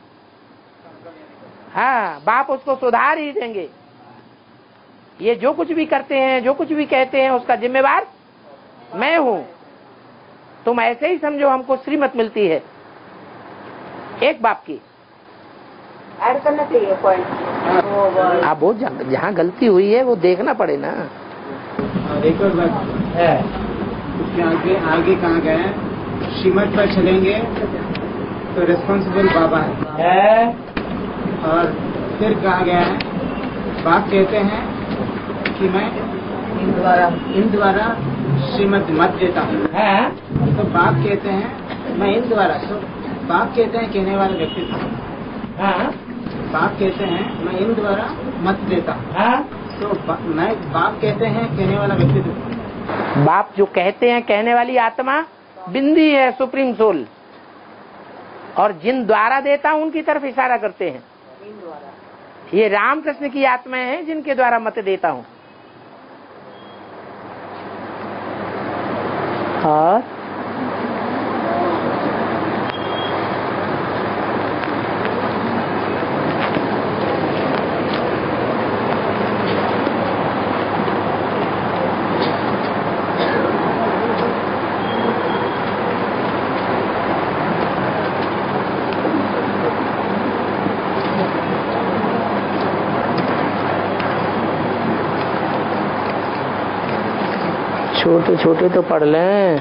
A: हाँ, बाप उसको सुधार ही देंगे। ये जो कुछ भी करते हैं, जो कुछ भी कहते हैं, उसका जिम्मेवार मैं हूं। तुम ऐसे ही समझो हमको श्रीमत मिलती है एक बाप की।
H: ऐड करना चाहिए पॉइंट।
A: आप वो जहाँ गलती हुई है वो देखना पड़े ना।
C: और एक और बात है, उसके आगे आगे कहाँ गए, श्रीमत पर चलेंगे तो रिस्पॉन्सिबल बाबा है। और फिर कहाँ गया है, बाप कहते हैं कि मैं इन द्वारा इन द्वारा श्रीमत मत देता हूँ। तो बाप कहते हैं मैं इन द्वारा, तो बाप कहते हैं कहने वाले व्यक्ति, बाप कहते हैं मैं इन द्वारा मत देता हूँ। तो बा, मैं बाप कहते हैं कहने वाला व्यक्ति,
A: बाप जो कहते हैं कहने वाली आत्मा बिंदी है, सुप्रीम सोल, और जिन द्वारा देता हूँ उनकी तरफ इशारा करते हैं। ये रामकृष्ण की आत्माएं हैं जिनके द्वारा मत देता हूँ। और छोटे छोटे तो पढ़ लें।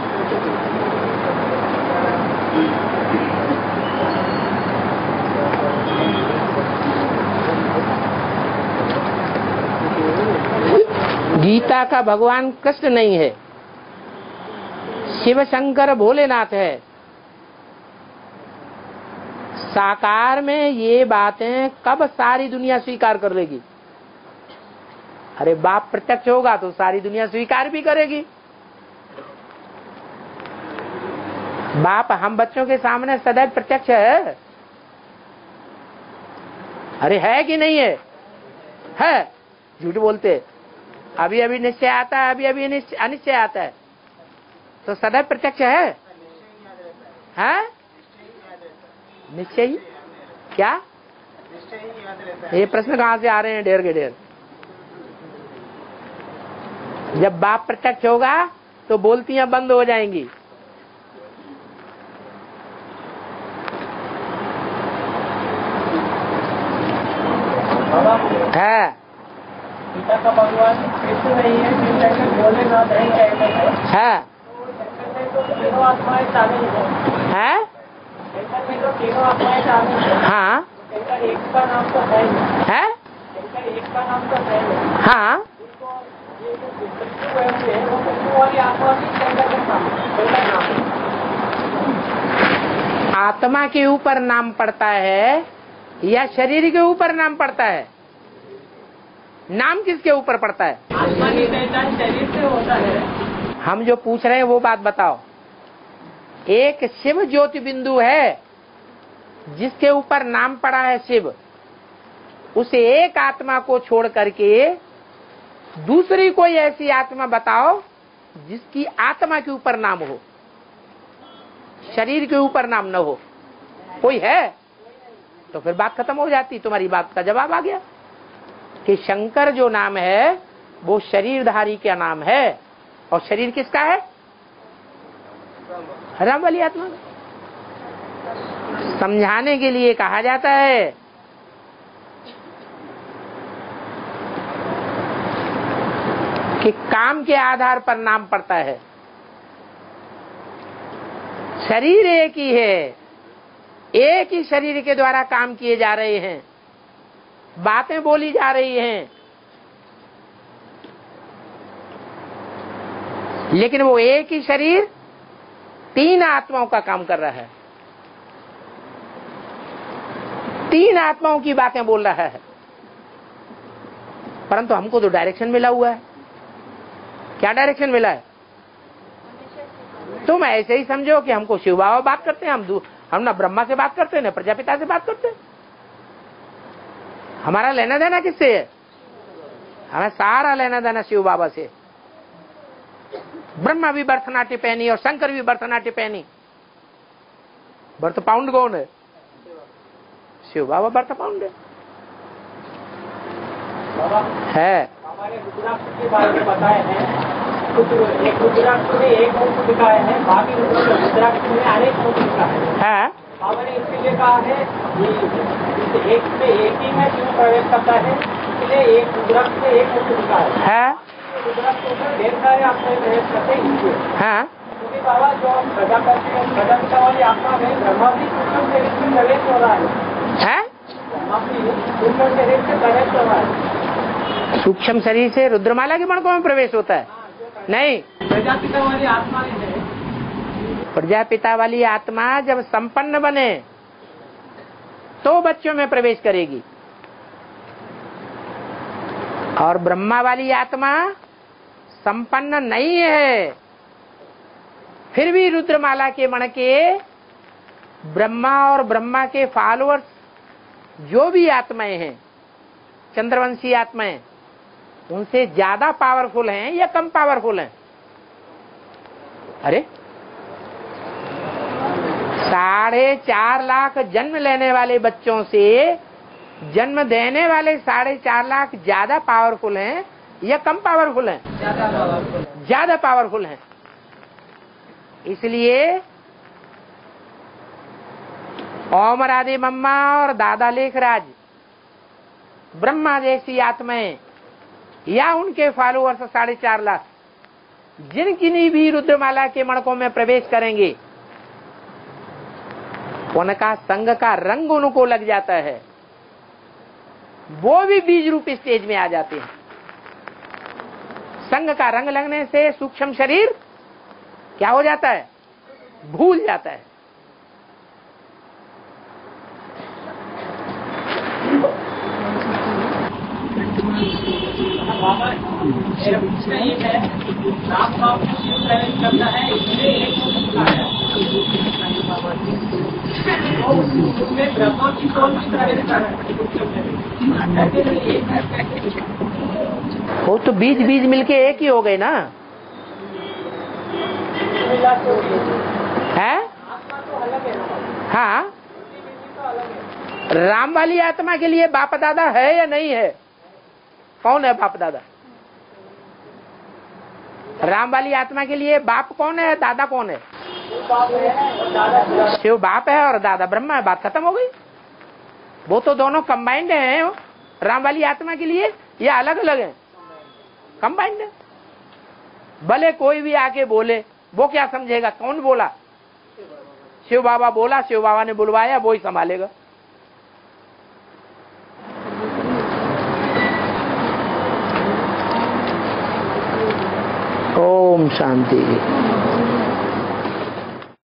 A: गीता का भगवान कृष्ण नहीं है, शिव शंकर भोलेनाथ है। साकार में ये बातें कब सारी दुनिया स्वीकार कर लेगी? अरे बाप प्रत्यक्ष होगा तो सारी दुनिया स्वीकार भी करेगी। बाप हम बच्चों के सामने सदैव प्रत्यक्ष है। अरे है कि नहीं है? है, झूठ बोलते। अभी अभी निश्चय आता है, अभी अभी अनिश्चय आता है, तो सदैव प्रत्यक्ष है। है निश्चय ही क्या? ये प्रश्न कहाँ से आ रहे हैं ढेर के ढेर। जब बाप प्रत्यक्ष होगा तो बोलतियां बंद हो जाएंगी। है
E: गीता का भगवान कृष्ण नहीं है, कृष्ण भोलेनाथ नहीं कहते हैं।
A: है
E: तो तीनों आत्माएं शामिल है।
A: है
E: तो तीनों आत्माएं शामिल है।
A: हाँ
E: एक का नाम तो है
A: है
E: एक का नाम तो है।
A: हाँ
E: ये जो मृत्यु है वो मृत्यु वाली आत्मा भी शंकर का नाम है।
A: आत्मा के ऊपर नाम पड़ता है या शरीर के ऊपर नाम पड़ता है? नाम किसके ऊपर पड़ता है?
E: आत्मा की पहचान शरीर से होता है।
A: हम जो पूछ रहे हैं वो बात बताओ। एक शिव ज्योति बिंदु है जिसके ऊपर नाम पड़ा है शिव, उसे एक आत्मा को छोड़ करके दूसरी कोई ऐसी आत्मा बताओ जिसकी आत्मा के ऊपर नाम हो, शरीर के ऊपर नाम न हो। कोई है? तो फिर बात खत्म हो जाती। तुम्हारी बात का जवाब आ गया कि शंकर जो नाम है वो शरीरधारी का नाम है। और शरीर किसका है? राम वाली आत्मा। समझाने के लिए कहा जाता है कि काम के आधार पर नाम पड़ता है। शरीर एक ही है, एक ही शरीर के द्वारा काम किए जा रहे हैं, बातें बोली जा रही हैं, लेकिन वो एक ही शरीर तीन आत्माओं का काम कर रहा है, तीन आत्माओं की बातें बोल रहा है। परंतु हमको तो डायरेक्शन मिला हुआ है। क्या डायरेक्शन मिला है? तुम ऐसे ही समझो कि हमको शिव बाबा बात करते हैं, हम हम ना ब्रह्मा से बात करते हैं ना प्रजापिता से बात करते हैं। हमारा लेना देना किससे है? हमें सारा लेना देना शिव बाबा से। ब्रह्मा भी भरतनाट्य पहनी और शंकर भी भरतनाट्य पहनी। भरत पाउंड कौन है? शिव बाबा भरत पाउंड है। है
E: हमारे रुद्राक्ष के बारे में बताए हैं, कुछ एक रुद्राक्ष में एक मुख दिखाए हैं, बाकी रुद्राक्ष में अनेक मुख दिखा है। हमारे इसलिए कहा है कि एक में एक ही में क्यों प्रवेश करता है, इसलिए एक रुद्राक्ष में एक मुख दिखा है। रुद्राक्ष में ढेर सारे आत्मा प्रवेश करते हैं। क्योंकि बाबा जो हम प्रजापति प्रजापिता वाली आत्मा में ब्रह्मा भी सूक्ष्म शरीर में प्रवेश हो रहा है। ब्रह्मा भी सूक्ष्म शरीर से प्रवेश हो रहा है।
A: सूक्ष्म शरीर से रुद्रमाला के मणकों में प्रवेश होता है? नहीं,
E: प्रजापिता वाली आत्मा है।
A: प्रजापिता वाली आत्मा जब संपन्न बने तो बच्चों में प्रवेश करेगी, और ब्रह्मा वाली आत्मा संपन्न नहीं है, फिर भी रुद्रमाला के मणके ब्रह्मा और ब्रह्मा के फॉलोअर्स जो भी आत्माएं हैं, चंद्रवंशी आत्माएं, उनसे ज्यादा पावरफुल हैं या कम पावरफुल हैं? अरे साढ़े चार लाख जन्म लेने वाले बच्चों से जन्म देने वाले साढ़े चार लाख ज्यादा पावरफुल हैं या कम पावरफुल हैं? ज्यादा पावरफुल हैं। इसलिए ओम राधे मम्मा और दादा लेखराज ब्रह्मा जैसी आत्माएं या उनके फॉलोअर्स साढ़े चार लाख जिनकी भी रुद्रमाला के मणकों में प्रवेश करेंगे, उनका संग का रंग उनको लग जाता है, वो भी बीज रूप स्टेज में आ जाते हैं। संग का रंग लगने से सूक्ष्म शरीर क्या हो जाता है? भूल जाता है।
E: बाबा ये है, राम बाप प्रवेश करता है, इसलिए एक उसमें ब्रह्मा की सोच भी प्रवेश कर रहा है।
A: वो तो बीज बीज मिलके एक ही हो गए ना, है? हाँ, राम वाली आत्मा के लिए बाप दादा है या नहीं है? कौन है बाप दादा? राम वाली आत्मा के लिए बाप कौन है, दादा कौन है? शिव बाप है और दादा ब्रह्मा है। बात खत्म हो गई। वो तो दोनों कंबाइंड हैं राम वाली आत्मा के लिए, या अलग अलग है? कंबाइंड है। भले कोई भी आके बोले, वो क्या समझेगा? कौन बोला? शिव बाबा बोला, शिव बाबा ने बुलवाया, वो ही संभालेगा। ओम शांति।